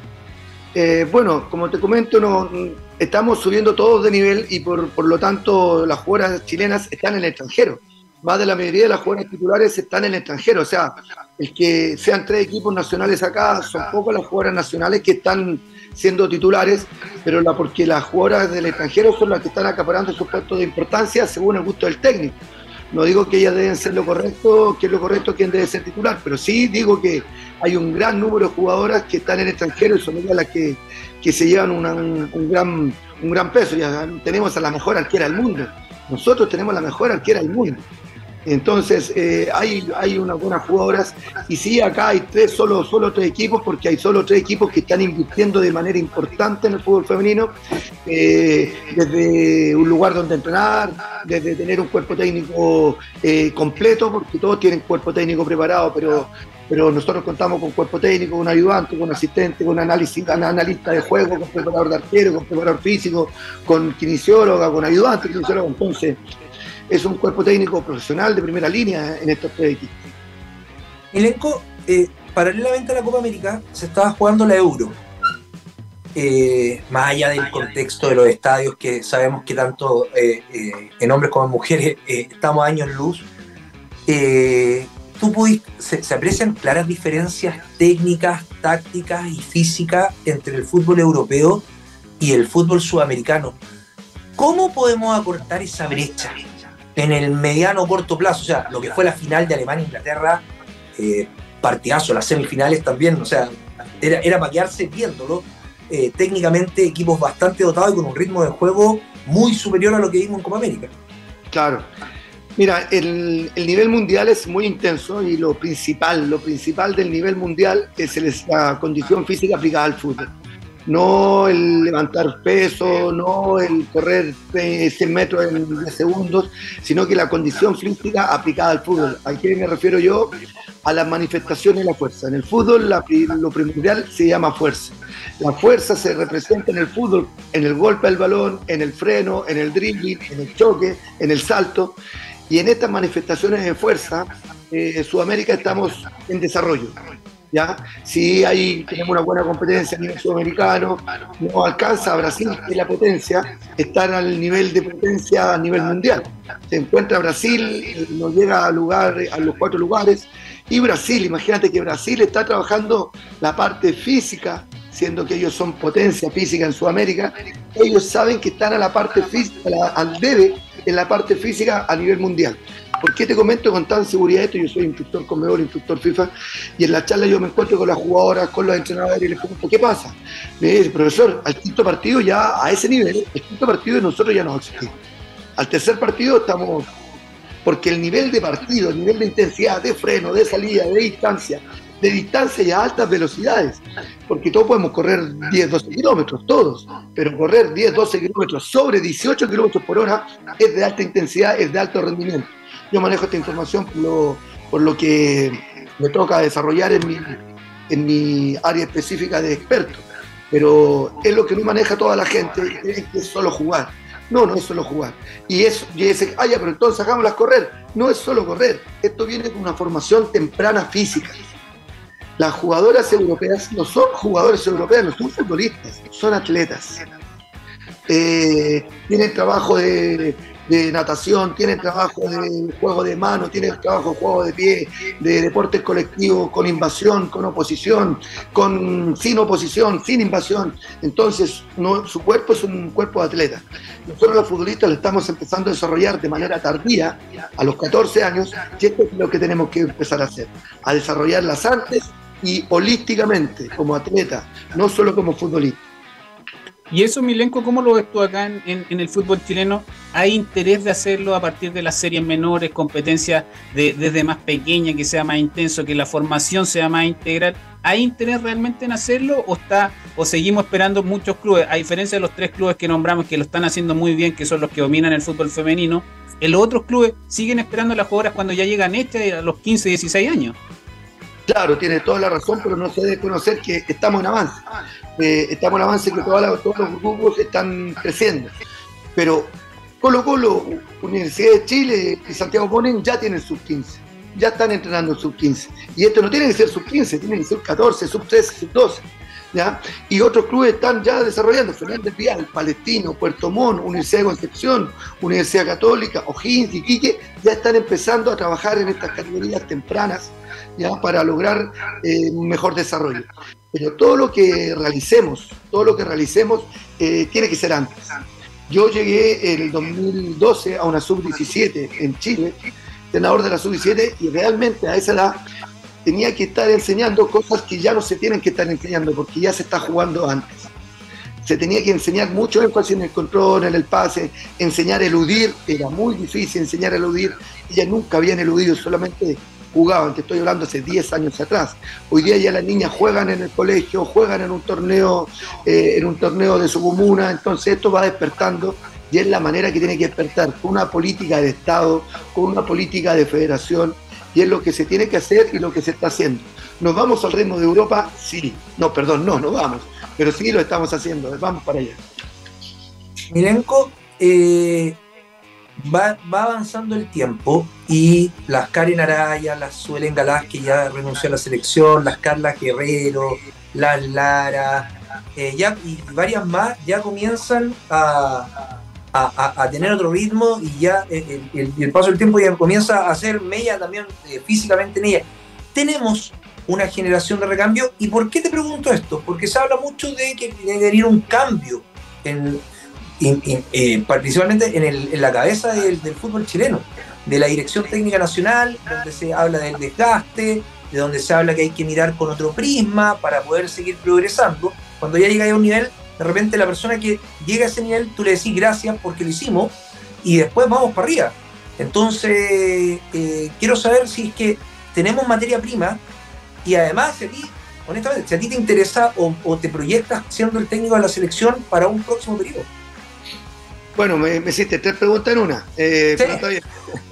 Eh, bueno, como te comento, no, estamos subiendo todos de nivel y por, por lo tanto las jugadoras chilenas están en el extranjero. Más de la mayoría de las jugadoras titulares están en el extranjero. O sea, el que sean tres equipos nacionales acá, son pocas las jugadoras nacionales que están siendo titulares, pero la, porque las jugadoras del extranjero son las que están acaparando sus puestos de importancia según el gusto del técnico. No digo que ellas deben ser lo correcto, que es lo correcto quien debe ser titular, pero sí digo que hay un gran número de jugadoras que están en el extranjero y son ellas las que, que se llevan una, un, un, gran, un gran peso. Ya tenemos a la mejor arquera del mundo. Nosotros tenemos la mejor arquera del mundo. Entonces, eh, hay, hay unas buenas jugadoras y sí, acá hay tres, solo, solo tres equipos, porque hay solo tres equipos que están invirtiendo de manera importante en el fútbol femenino, eh, desde un lugar donde entrenar, desde tener un cuerpo técnico eh, completo, porque todos tienen cuerpo técnico preparado, pero, pero nosotros contamos con cuerpo técnico, con ayudante, con asistente, con análisis, con analista de juego, con preparador de arquero, con preparador físico, con kinesióloga, con ayudante kinesióloga. Entonces, es un cuerpo técnico profesional de primera línea en estos tres equipos. Milenko, eh, paralelamente a la Copa América se estaba jugando la Euro. Eh, más allá del contexto de los estadios, que sabemos que tanto eh, eh, en hombres como en mujeres eh, estamos años luz, eh, tú pudiste, se, se aprecian claras diferencias técnicas, tácticas y físicas entre el fútbol europeo y el fútbol sudamericano. ¿Cómo podemos acortar esa brecha en el mediano o corto plazo? O sea, lo que fue la final de Alemania-Inglaterra, eh, partidazo, las semifinales también, o sea, era, era para quedarse viéndolo. Eh, técnicamente equipos bastante dotados y con un ritmo de juego muy superior a lo que vimos en Copa América. Claro. Mira, el, el nivel mundial es muy intenso y lo principal, lo principal del nivel mundial es el, la condición física aplicada al fútbol. no el levantar peso, no el correr cien metros en diez segundos, sino que la condición física aplicada al fútbol. ¿A qué me refiero yo? A las manifestaciones de la fuerza. En el fútbol la, lo primordial se llama fuerza. La fuerza se representa en el fútbol, en el golpe al balón, en el freno, en el dribbling, en el choque, en el salto. Y en estas manifestaciones de fuerza, eh, en Sudamérica estamos en desarrollo. ¿Ya? Si ahí tenemos una buena competencia a nivel sudamericano, no alcanza a Brasil, que es la potencia, estar al nivel de potencia a nivel mundial. Se encuentra Brasil, no llega a, lugar, a los cuatro lugares, y Brasil, imagínate que Brasil está trabajando la parte física, siendo que ellos son potencia física en Sudamérica, ellos saben que están a la parte física, al debe en la parte física a nivel mundial. ¿Por qué te comento con tan seguridad esto? Yo soy instructor Conmebol, instructor FIFA, y en la charla yo me encuentro con las jugadoras, con los entrenadores y les pregunto, ¿qué pasa? Me dice, profesor, al quinto partido ya a ese nivel, el quinto partido de nosotros ya nos exigimos. Al tercer partido estamos, porque el nivel de partido, el nivel de intensidad, de freno, de salida, de distancia, de distancia y a altas velocidades, porque todos podemos correr diez, doce kilómetros, todos, pero correr diez, doce kilómetros sobre dieciocho kilómetros por hora es de alta intensidad, es de alto rendimiento. Yo manejo esta información por lo, por lo que me toca desarrollar en mi, en mi área específica de experto, pero es lo que no maneja toda la gente, es que es solo jugar. No, no es solo jugar. Y eso, y ese, ah, ya, pero entonces hagámoslas correr. No es solo correr, esto viene con una formación temprana física. Las jugadoras europeas no son jugadoras europeas, no son futbolistas, son atletas. Eh, tienen trabajo de, de natación, tienen trabajo de juego de mano, tienen trabajo de juego de pie, de deportes colectivos, con invasión, con oposición, con, sin oposición, sin invasión. Entonces, no, su cuerpo es un cuerpo de atleta. Nosotros los futbolistas lo estamos empezando a desarrollar de manera tardía, a los catorce años, y esto es lo que tenemos que empezar a hacer, a desarrollarlas antes y holísticamente, como atleta, no solo como futbolista. Y eso, Milenko, ¿cómo lo ves tú acá en, en, en el fútbol chileno? ¿Hay interés de hacerlo a partir de las series menores, competencias de, desde más pequeña, que sea más intenso, que la formación sea más integral? ¿Hay interés realmente en hacerlo o está o seguimos esperando muchos clubes? A diferencia de los tres clubes que nombramos que lo están haciendo muy bien, que son los que dominan el fútbol femenino, en los otros clubes siguen esperando a las jugadoras cuando ya llegan hechas a los quince, dieciséis años. Claro, tiene toda la razón, pero no se debe conocer que estamos en avance. Eh, estamos en avance que toda la, todos los grupos están creciendo. Pero Colo Colo, Universidad de Chile y Santiago Morning ya tienen sub quince. Ya están entrenando en sub quince. Y esto no tiene que ser sub quince, tiene que ser catorce, sub trece, sub doce. ¿Ya? Y otros clubes están ya desarrollando, Fernández Vial, Palestino, Puerto Montt, Universidad de Concepción, Universidad Católica, O'Higgins, Iquique, ya están empezando a trabajar en estas categorías tempranas, ¿ya? Para lograr eh, un mejor desarrollo. Pero todo lo que realicemos, todo lo que realicemos eh, tiene que ser antes. Yo llegué en el dos mil doce a una sub diecisiete en Chile, senador de la sub diecisiete, y realmente a esa edad tenía que estar enseñando cosas que ya no se tienen que estar enseñando porque ya se está jugando antes. Se tenía que enseñar mucho énfasis en el control, en el pase, enseñar a eludir, era muy difícil enseñar a eludir, ellas nunca habían eludido, solamente jugaban, te estoy hablando hace diez años atrás. Hoy día ya las niñas juegan en el colegio, juegan en un torneo, eh, en un torneo de su comuna, entonces esto va despertando y es la manera que tiene que despertar, con una política de Estado, con una política de federación, y es lo que se tiene que hacer y lo que se está haciendo. ¿Nos vamos al ritmo de Europa? Sí. No, perdón, no, no vamos. Pero sí lo estamos haciendo, vamos para allá. Milenko, eh, va, va avanzando el tiempo y las Karen Araya, las Suelen Galás, que ya renunció a la selección, las Carla Guerrero, las Lara, eh, ya, y varias más ya comienzan a... A, a, a tener otro ritmo y ya el, el, el paso del tiempo ya comienza a hacer mella también eh, físicamente en ella. Tenemos una generación de recambio. ¿Y por qué te pregunto esto? Porque se habla mucho de que tiene que venir un cambio en, en, en, eh, principalmente en, el, en la cabeza del, del fútbol chileno, de la dirección técnica nacional, donde se habla del desgaste, de donde se habla que hay que mirar con otro prisma para poder seguir progresando. Cuando ya llega a un nivel, de repente la persona que llega a ese nivel, tú le decís gracias porque lo hicimos y después vamos para arriba. Entonces, eh, quiero saber si es que tenemos materia prima y además aquí honestamente, si a ti te interesa o, o te proyectas siendo el técnico de la selección para un próximo periodo. Bueno, me, me hiciste tres preguntas en una. Eh, Sí. pero está bien.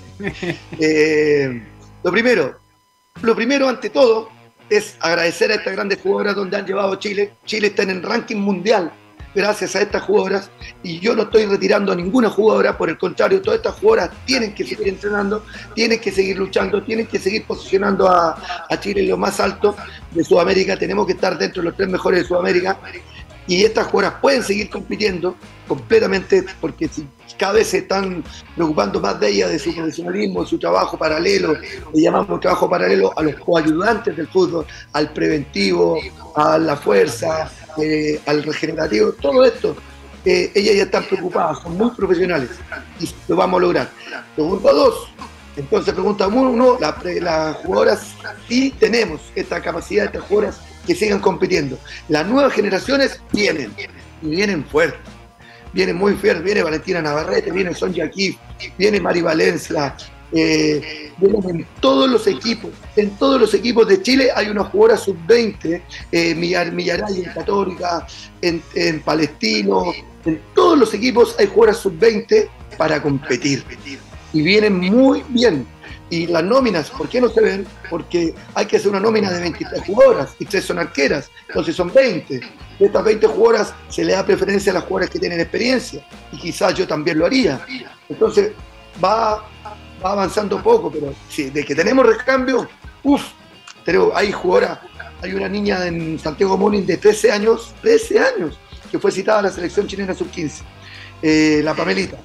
Eh, lo primero, lo primero ante todo es agradecer a estas grandes jugadoras donde han llevado a Chile. Chile está en el ranking mundial gracias a estas jugadoras y yo no estoy retirando a ninguna jugadora, por el contrario, todas estas jugadoras tienen que seguir entrenando, tienen que seguir luchando, tienen que seguir posicionando a, a Chile en lo más alto de Sudamérica. Tenemos que estar dentro de los tres mejores de Sudamérica y estas jugadoras pueden seguir compitiendo completamente, porque si cada vez se están preocupando más de ellas, de su profesionalismo, de su trabajo paralelo, le llamamos trabajo paralelo a los coayudantes del fútbol, al preventivo, a la fuerza, eh, al regenerativo, todo esto, eh, ellas ya están preocupadas, son muy profesionales y lo vamos a lograr. Pregunta dos, entonces pregunta uno, las la jugadoras sí tenemos esta capacidad de estas jugadoras que sigan compitiendo. Las nuevas generaciones vienen, y vienen fuertes. Viene muy fuerte, viene Valentina Navarrete, viene Sonja Kif, viene Mari Valencia, eh, vienen en todos los equipos, en todos los equipos de Chile hay una jugadora sub veinte, eh, Millar, Millaray en Católica, en, en Palestino, en todos los equipos hay jugadoras sub veinte para competir y vienen muy bien. Y las nóminas, ¿por qué no se ven? Porque hay que hacer una nómina de veintitrés jugadoras y tres son arqueras, entonces son veinte. De estas veinte jugadoras se le da preferencia a las jugadoras que tienen experiencia y quizás yo también lo haría. Entonces va, va avanzando poco, pero sí, de que tenemos recambio, uff, hay jugadoras, hay una niña en Santiago Morning de trece años, trece años, que fue citada a la selección chilena sub quince, eh, la Pamelita.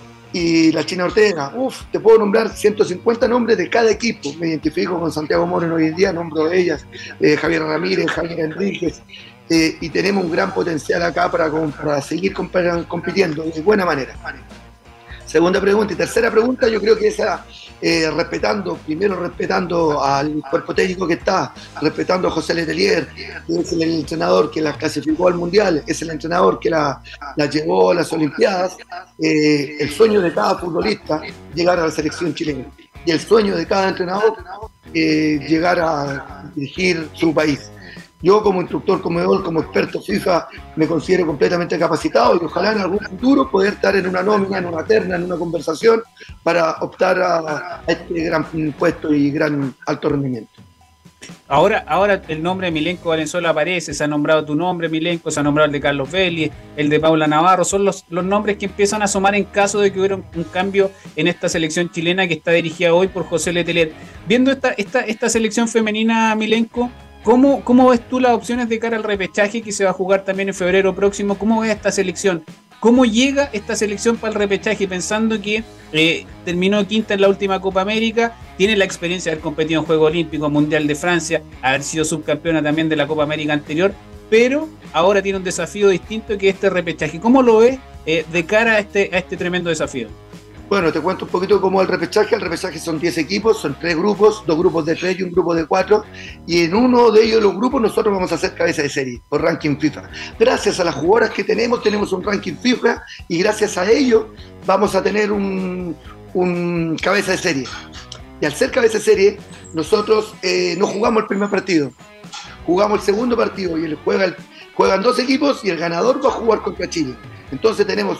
Y la China Ortega, uff, te puedo nombrar ciento cincuenta nombres de cada equipo. Me identifico con Santiago Moreno hoy en día, nombro de ellas, eh, Javier Ramírez, Javier Enríquez, eh, y tenemos un gran potencial acá para, para seguir compitiendo de buena manera. Segunda pregunta. Y tercera pregunta, yo creo que esa, eh, respetando, primero respetando al cuerpo técnico que está, respetando a José Letelier, que es el entrenador que la clasificó al Mundial, es el entrenador que la, la llevó a las Olimpiadas, eh, el sueño de cada futbolista, llegar a la selección chilena. Y el sueño de cada entrenador, eh, llegar a dirigir su país. Yo como instructor Conmebol, como experto FIFA, me considero completamente capacitado y ojalá en algún futuro poder estar en una nómina, en una terna, en una conversación para optar a, a este gran puesto y gran alto rendimiento. Ahora, ahora el nombre de Milenko Valenzuela aparece, se ha nombrado tu nombre, Milenko, se ha nombrado el de Carlos Vélez, el de Paula Navarro, son los, los nombres que empiezan a asomar en caso de que hubiera un, un cambio en esta selección chilena que está dirigida hoy por José Letelier. Viendo esta, esta, esta selección femenina, Milenko, ¿Cómo, ¿Cómo ves tú las opciones de cara al repechaje que se va a jugar también en febrero próximo? ¿Cómo ves esta selección? ¿Cómo llega esta selección para el repechaje pensando que eh, terminó quinta en la última Copa América, tiene la experiencia de haber competido en Juegos Olímpicos, Mundial de Francia, haber sido subcampeona también de la Copa América anterior, pero ahora tiene un desafío distinto que este repechaje? ¿Cómo lo ves eh, de cara a este, a este tremendo desafío? Bueno, te cuento un poquito cómo es el repechaje. El repechaje son diez equipos, son tres grupos, dos grupos de tres y un grupo de cuatro. Y en uno de ellos, los grupos, nosotros vamos a hacer cabeza de serie por ranking FIFA. Gracias a las jugadoras que tenemos, tenemos un ranking FIFA y gracias a ello vamos a tener un, un cabeza de serie. Y al ser cabeza de serie, nosotros eh, no jugamos el primer partido, jugamos el segundo partido y el juega el, juegan dos equipos y el ganador va a jugar contra Chile. Entonces tenemos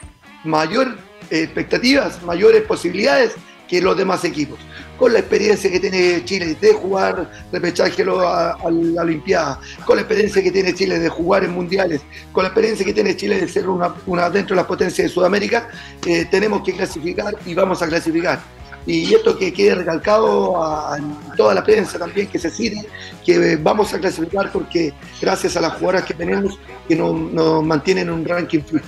mayor expectativas, mayores posibilidades que los demás equipos. Con la experiencia que tiene Chile de jugar repechaje a, a la Olimpiada, con la experiencia que tiene Chile de jugar en mundiales, con la experiencia que tiene Chile de ser una, una dentro de las potencias de Sudamérica, eh, tenemos que clasificar y vamos a clasificar. Y esto que quede recalcado a, a toda la prensa también, que se cite, que vamos a clasificar porque gracias a las jugadoras que tenemos que nos, nos mantienen en un ranking FIFA.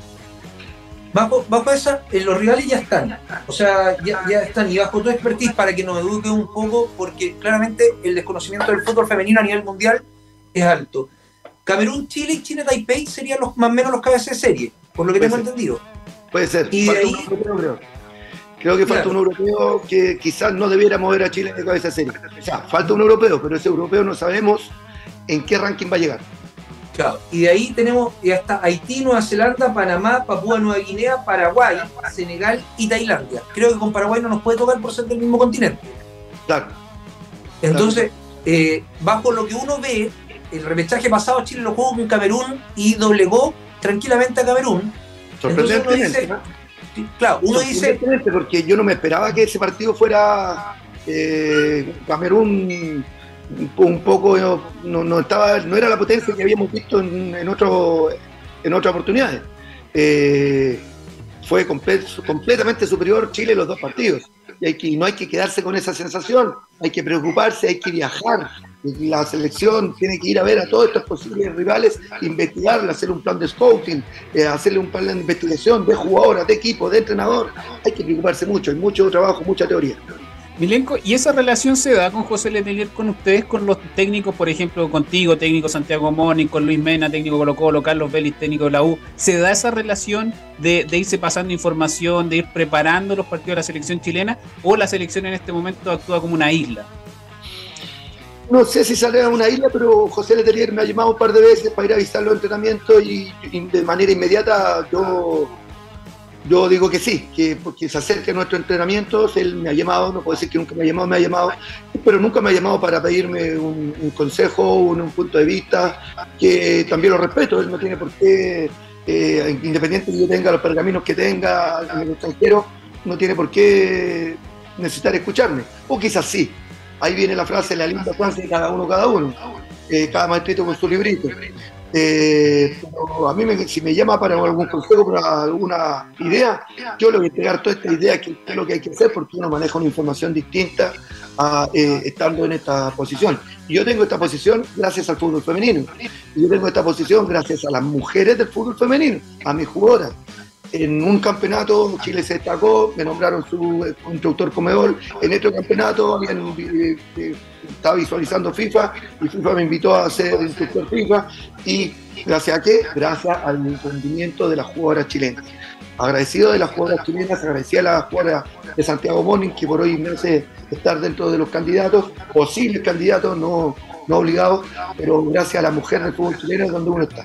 Bajo, bajo esa, eh, los rivales ya están, o sea, ya, ya están, y bajo tu expertise para que nos eduque un poco, porque claramente el desconocimiento del fútbol femenino a nivel mundial es alto. Camerún, Chile y China Taipei serían los, más o menos los cabezas de serie, por lo que tengo entendido. Puede ser, y falta ahí, un europeo, creo. Creo que falta claro. un europeo que quizás no debiera mover a Chile de cabeza de serie. O sea, falta un europeo, pero ese europeo no sabemos en qué ranking va a llegar. Claro. Y de ahí tenemos ya está Haití, Nueva Zelanda, Panamá, Papúa Nueva Guinea, Paraguay, Senegal y Tailandia. Creo que con Paraguay no nos puede tocar por ser del mismo continente. Claro. Entonces, eh, bajo lo que uno ve, el repechaje pasado Chile lo jugó con Camerún y doblegó tranquilamente a Camerún. Sorprendentemente, dice, ¿no? Claro, uno dice... Porque yo no me esperaba que ese partido fuera eh, Camerún un poco, no, no, estaba, no era la potencia que habíamos visto en, en, otro, en otras oportunidades. Eh, fue complet, completamente superior Chile en los dos partidos. Y, hay que, y no hay que quedarse con esa sensación, hay que preocuparse, hay que viajar. La selección tiene que ir a ver a todos estos posibles rivales, investigarla, hacer un plan de scouting, eh, hacerle un plan de investigación de jugadoras, de equipo, de entrenador. Hay que preocuparse mucho, hay mucho trabajo, mucha teoría. Milenko, ¿y esa relación se da con José Letelier, con ustedes, con los técnicos, por ejemplo, contigo, técnico Santiago Morning, con Luis Mena, técnico Colo Colo, Carlos Vélez, técnico de la U? ¿Se da esa relación de, de irse pasando información, de ir preparando los partidos de la selección chilena, o la selección en este momento actúa como una isla? No sé si sale a una isla, pero José Letelier me ha llamado un par de veces para ir a visitar los entrenamientos y, y de manera inmediata yo... Yo digo que sí, que porque se acerca a nuestros entrenamientos, él me ha llamado, no puedo decir que nunca me ha llamado, me ha llamado, pero nunca me ha llamado para pedirme un, un consejo, un, un punto de vista, que también lo respeto, él no tiene por qué, eh, independiente que yo tenga los pergaminos que tenga en el extranjero, no tiene por qué necesitar escucharme, o quizás sí, ahí viene la frase, la linda frase de cada uno, cada uno, eh, cada maestrito con su librito. Eh, pero a mí me, si me llama para algún consejo, para alguna idea, yo le voy a entregar toda esta idea que es lo que hay que hacer, porque uno maneja una información distinta a, eh, estando en esta posición. Y yo tengo esta posición gracias al fútbol femenino, y yo tengo esta posición gracias a las mujeres del fútbol femenino, a mis jugadoras. En un campeonato Chile se destacó, me nombraron su instructor Comebol, en otro campeonato habían, eh, eh, estaba visualizando FIFA y FIFA me invitó a ser instructor FIFA, y gracias a qué, gracias al rendimiento de las jugadoras chilenas. Agradecido de las jugadoras chilenas, agradecido a las jugadoras de Santiago Morning, que por hoy me hace estar dentro de los candidatos, posibles candidatos, no, no obligados, pero gracias a la mujer del fútbol chileno es donde uno está.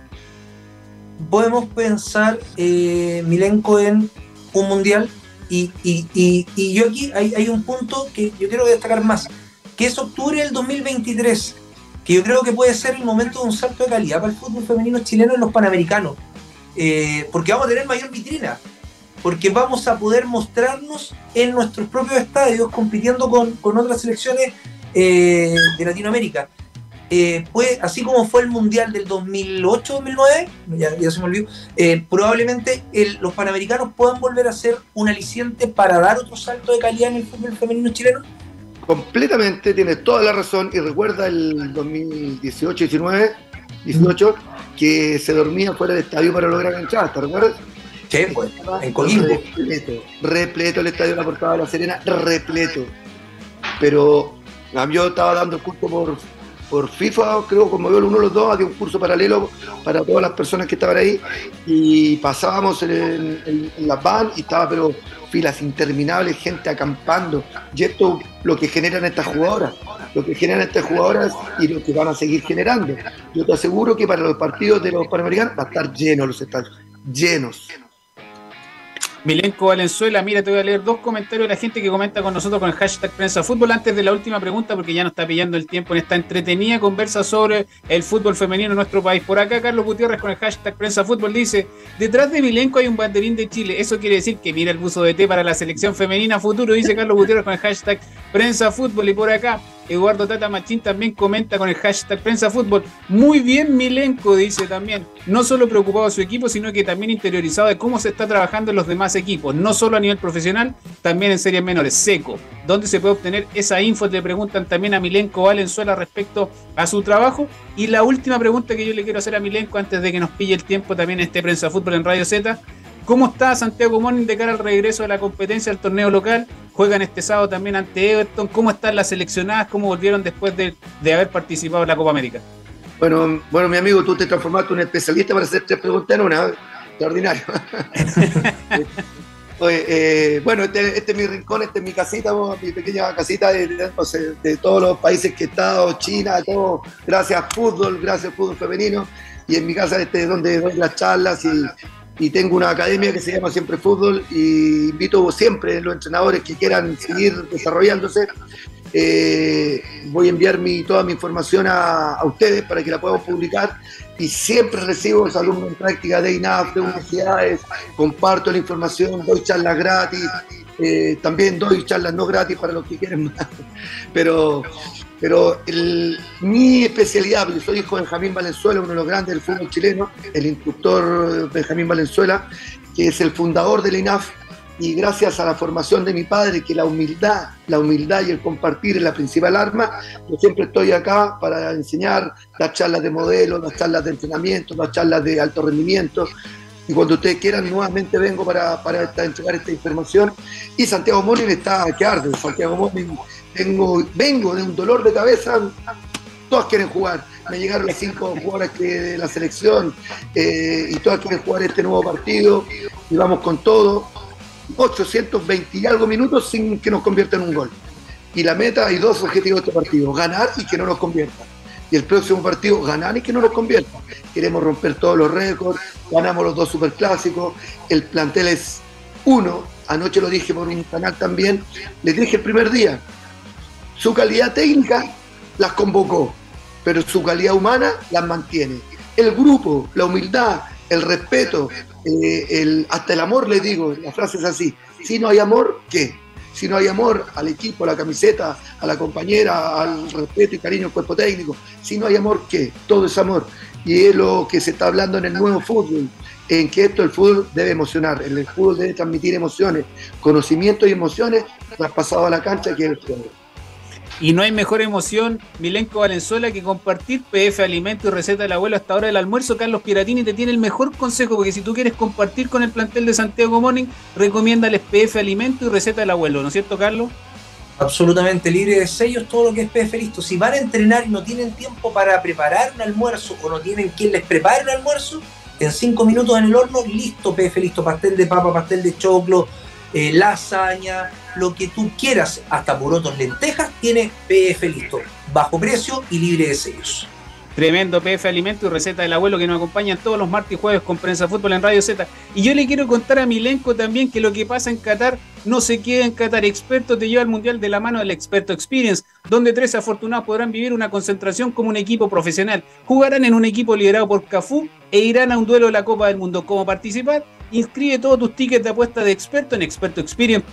Podemos pensar, eh, Milenko, en un mundial y, y, y, y yo aquí hay, hay un punto que yo quiero destacar más, que es octubre del dos mil veintitrés, que yo creo que puede ser el momento de un salto de calidad para el fútbol femenino chileno en los Panamericanos, eh, porque vamos a tener mayor vitrina, porque vamos a poder mostrarnos en nuestros propios estadios compitiendo con, con otras selecciones eh, de Latinoamérica. Eh, pues, así como fue el Mundial del dos mil ocho dos mil nueve, ya, ya se me olvidó, eh, probablemente el, los Panamericanos puedan volver a ser un aliciente para dar otro salto de calidad en el fútbol femenino chileno. Completamente, tienes toda la razón, y recuerda el dos mil dieciocho diecinueve, dieciocho, que se dormía fuera del estadio para lograr entradas, ¿te recuerdas? Sí, pues, en Coquimbo. Repleto, repleto el estadio de la Portada de la Serena, repleto. Pero yo estaba dando el curso por... por FIFA, creo, como veo uno de los dos, había un curso paralelo para todas las personas que estaban ahí, y pasábamos en, en, en las van y estaba, pero filas interminables, gente acampando, y esto lo que generan estas jugadoras, lo que generan estas jugadoras y lo que van a seguir generando. Yo te aseguro que para los partidos de los Panamericanos va a estar llenos los estadios, llenos. Milenko Valenzuela, mira, te voy a leer dos comentarios de la gente que comenta con nosotros con el hashtag Prensa Fútbol antes de la última pregunta, porque ya nos está pillando el tiempo en esta entretenida conversa sobre el fútbol femenino en nuestro país. Por acá, Carlos Gutiérrez con el hashtag Prensa Fútbol dice: detrás de Milenko hay un banderín de Chile. Eso quiere decir que mira el buzo de té para la selección femenina futuro, dice Carlos Gutiérrez con el hashtag Prensa Fútbol. Y por acá, Eduardo Tata Machín también comenta con el hashtag Prensa Fútbol. Muy bien Milenko, dice también. No solo preocupado de su equipo, sino que también interiorizado de cómo se está trabajando en los demás equipos. No solo a nivel profesional, también en series menores. Seco. ¿Dónde se puede obtener esa info? Le preguntan también a Milenko Valenzuela respecto a su trabajo. Y la última pregunta que yo le quiero hacer a Milenko antes de que nos pille el tiempo también en este Prensa Fútbol en Radio Z. ¿Cómo está Santiago Morning de cara al regreso de la competencia al torneo local? Juegan este sábado también ante Everton. ¿Cómo están las seleccionadas? ¿Cómo volvieron después de, de haber participado en la Copa América? Bueno, bueno, mi amigo, tú te transformaste en un especialista para hacer tres preguntas en una. Extraordinario. Oye, eh, bueno, este, este es mi rincón, este es mi casita, mi pequeña casita de, de, de, de todos los países que he estado, China, todo, gracias fútbol, gracias fútbol femenino. Y en mi casa este es donde doy las charlas y... y tengo una academia que se llama Siempre Fútbol, y invito siempre a los entrenadores que quieran seguir desarrollándose Eh, voy a enviar mi, toda mi información a, a ustedes para que la podamos publicar, y siempre recibo los alumnos en práctica de I N A F, de universidades, comparto la información, doy charlas gratis, eh, también doy charlas no gratis para los que quieren más, pero, pero el, mi especialidad, porque soy hijo de Benjamín Valenzuela, uno de los grandes del fútbol chileno, el instructor Benjamín Valenzuela, que es el fundador del I N A F, y gracias a la formación de mi padre, que la humildad, la humildad y el compartir es la principal arma, yo siempre estoy acá para enseñar, las charlas de modelos, las charlas de entrenamiento, las charlas de alto rendimiento, y cuando ustedes quieran nuevamente vengo para, para esta, entregar esta información. Y Santiago Morning está que arde. Santiago Morning, vengo, vengo de un dolor de cabeza, todas quieren jugar, me llegaron las cinco jugadoras de la selección, eh, y todas quieren jugar este nuevo partido, y vamos con todo. ochocientos veinte y algo minutos sin que nos conviertan en un gol. Y la meta, hay dos objetivos de este partido: ganar y que no nos conviertan. Y el próximo partido, ganar y que no nos conviertan. Queremos romper todos los récords, ganamos los dos superclásicos, el plantel es uno, anoche lo dije por un canal también, les dije el primer día, su calidad técnica las convocó, pero su calidad humana las mantiene. El grupo, la humildad, el respeto, Eh, el, hasta el amor, les digo, la frase es así: si no hay amor, ¿qué? Si no hay amor al equipo, a la camiseta, a la compañera, al respeto y cariño al cuerpo técnico, si no hay amor, ¿qué? Todo es amor, y es lo que se está hablando en el nuevo fútbol, en que esto, el fútbol debe emocionar, el fútbol debe transmitir emociones, conocimiento y emociones traspasado a la cancha, que es el fútbol. Y no hay mejor emoción, Milenko Valenzuela, que compartir P F Alimento y receta del abuelo hasta hora del almuerzo. Carlos Piratini te tiene el mejor consejo, porque si tú quieres compartir con el plantel de Santiago Morning, recomiéndales P F Alimento y receta del abuelo, ¿no es cierto, Carlos? Absolutamente libre de sellos todo lo que es P F Listo. Si van a entrenar y no tienen tiempo para preparar un almuerzo, o no tienen quien les prepare un almuerzo, en cinco minutos en el horno, listo, P F Listo, pastel de papa, pastel de choclo, eh, lasaña, lo que tú quieras, hasta porotos, lentejas, tiene P F Listo, bajo precio y libre de sellos. Tremendo P F Alimento y receta del abuelo, que nos acompañan todos los martes y jueves con Prensa Fútbol en Radio Z. Y yo le quiero contar a Milenko también que lo que pasa en Qatar no se queda en Qatar. Experto te lleva al Mundial de la mano del Experto Experience, donde tres afortunados podrán vivir una concentración como un equipo profesional. Jugarán en un equipo liderado por Cafú e irán a un duelo de la Copa del Mundo. ¿Cómo participar? Inscribe todos tus tickets de apuesta de experto en experto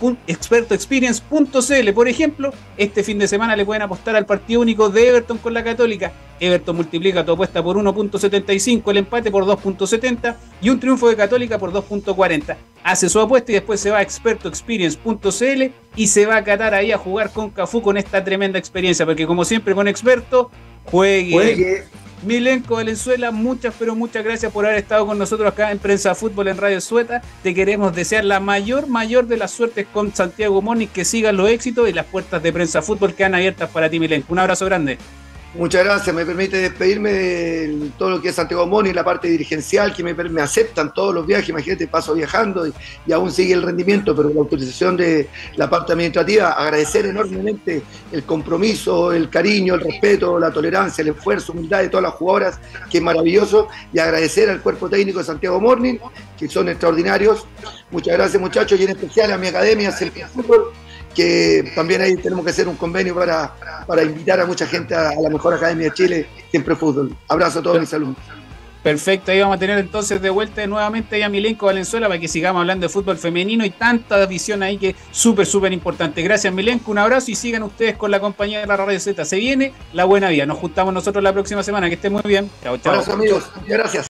experience punto c l. Por ejemplo, este fin de semana le pueden apostar al partido único de Everton con la Católica. Everton multiplica tu apuesta por uno punto setenta y cinco, el empate por dos punto setenta y un triunfo de Católica por dos punto cuarenta. Hace su apuesta y después se va a experto experience punto c l y se va a Qatar ahí a jugar con Cafú, con esta tremenda experiencia, porque como siempre con Experto, juegue. Juegue. Milenko Valenzuela, muchas pero muchas gracias por haber estado con nosotros acá en Prensa Fútbol en Radio Z. Te queremos desear la mayor, mayor de las suertes con Santiago Morning, que sigan los éxitos y las puertas de Prensa Fútbol quedan abiertas para ti, Milenko. Un abrazo grande. Muchas gracias, me permite despedirme de todo lo que es Santiago Morning, la parte dirigencial, que me, me aceptan todos los viajes, imagínate, paso viajando y, y aún sigue el rendimiento, pero la autorización de la parte administrativa, agradecer enormemente el compromiso, el cariño, el respeto, la tolerancia, el esfuerzo, humildad de todas las jugadoras, que es maravilloso, y agradecer al cuerpo técnico de Santiago Morning, que son extraordinarios. Muchas gracias, muchachos, y en especial a mi academia, Siempre Fútbol, que también ahí tenemos que hacer un convenio para, para invitar a mucha gente a, a la mejor academia de Chile, Siempre Fútbol. Abrazo a todos mis alumnos. Perfecto, ahí vamos a tener entonces de vuelta nuevamente a Milenko Valenzuela para que sigamos hablando de fútbol femenino y tanta visión ahí que es súper, súper importante. Gracias, Milenko, un abrazo y sigan ustedes con la compañía de la Radio Z. Se viene la buena vida. Nos juntamos nosotros la próxima semana. Que estén muy bien. Chao, chao. Abrazo, amigos. Muchas gracias.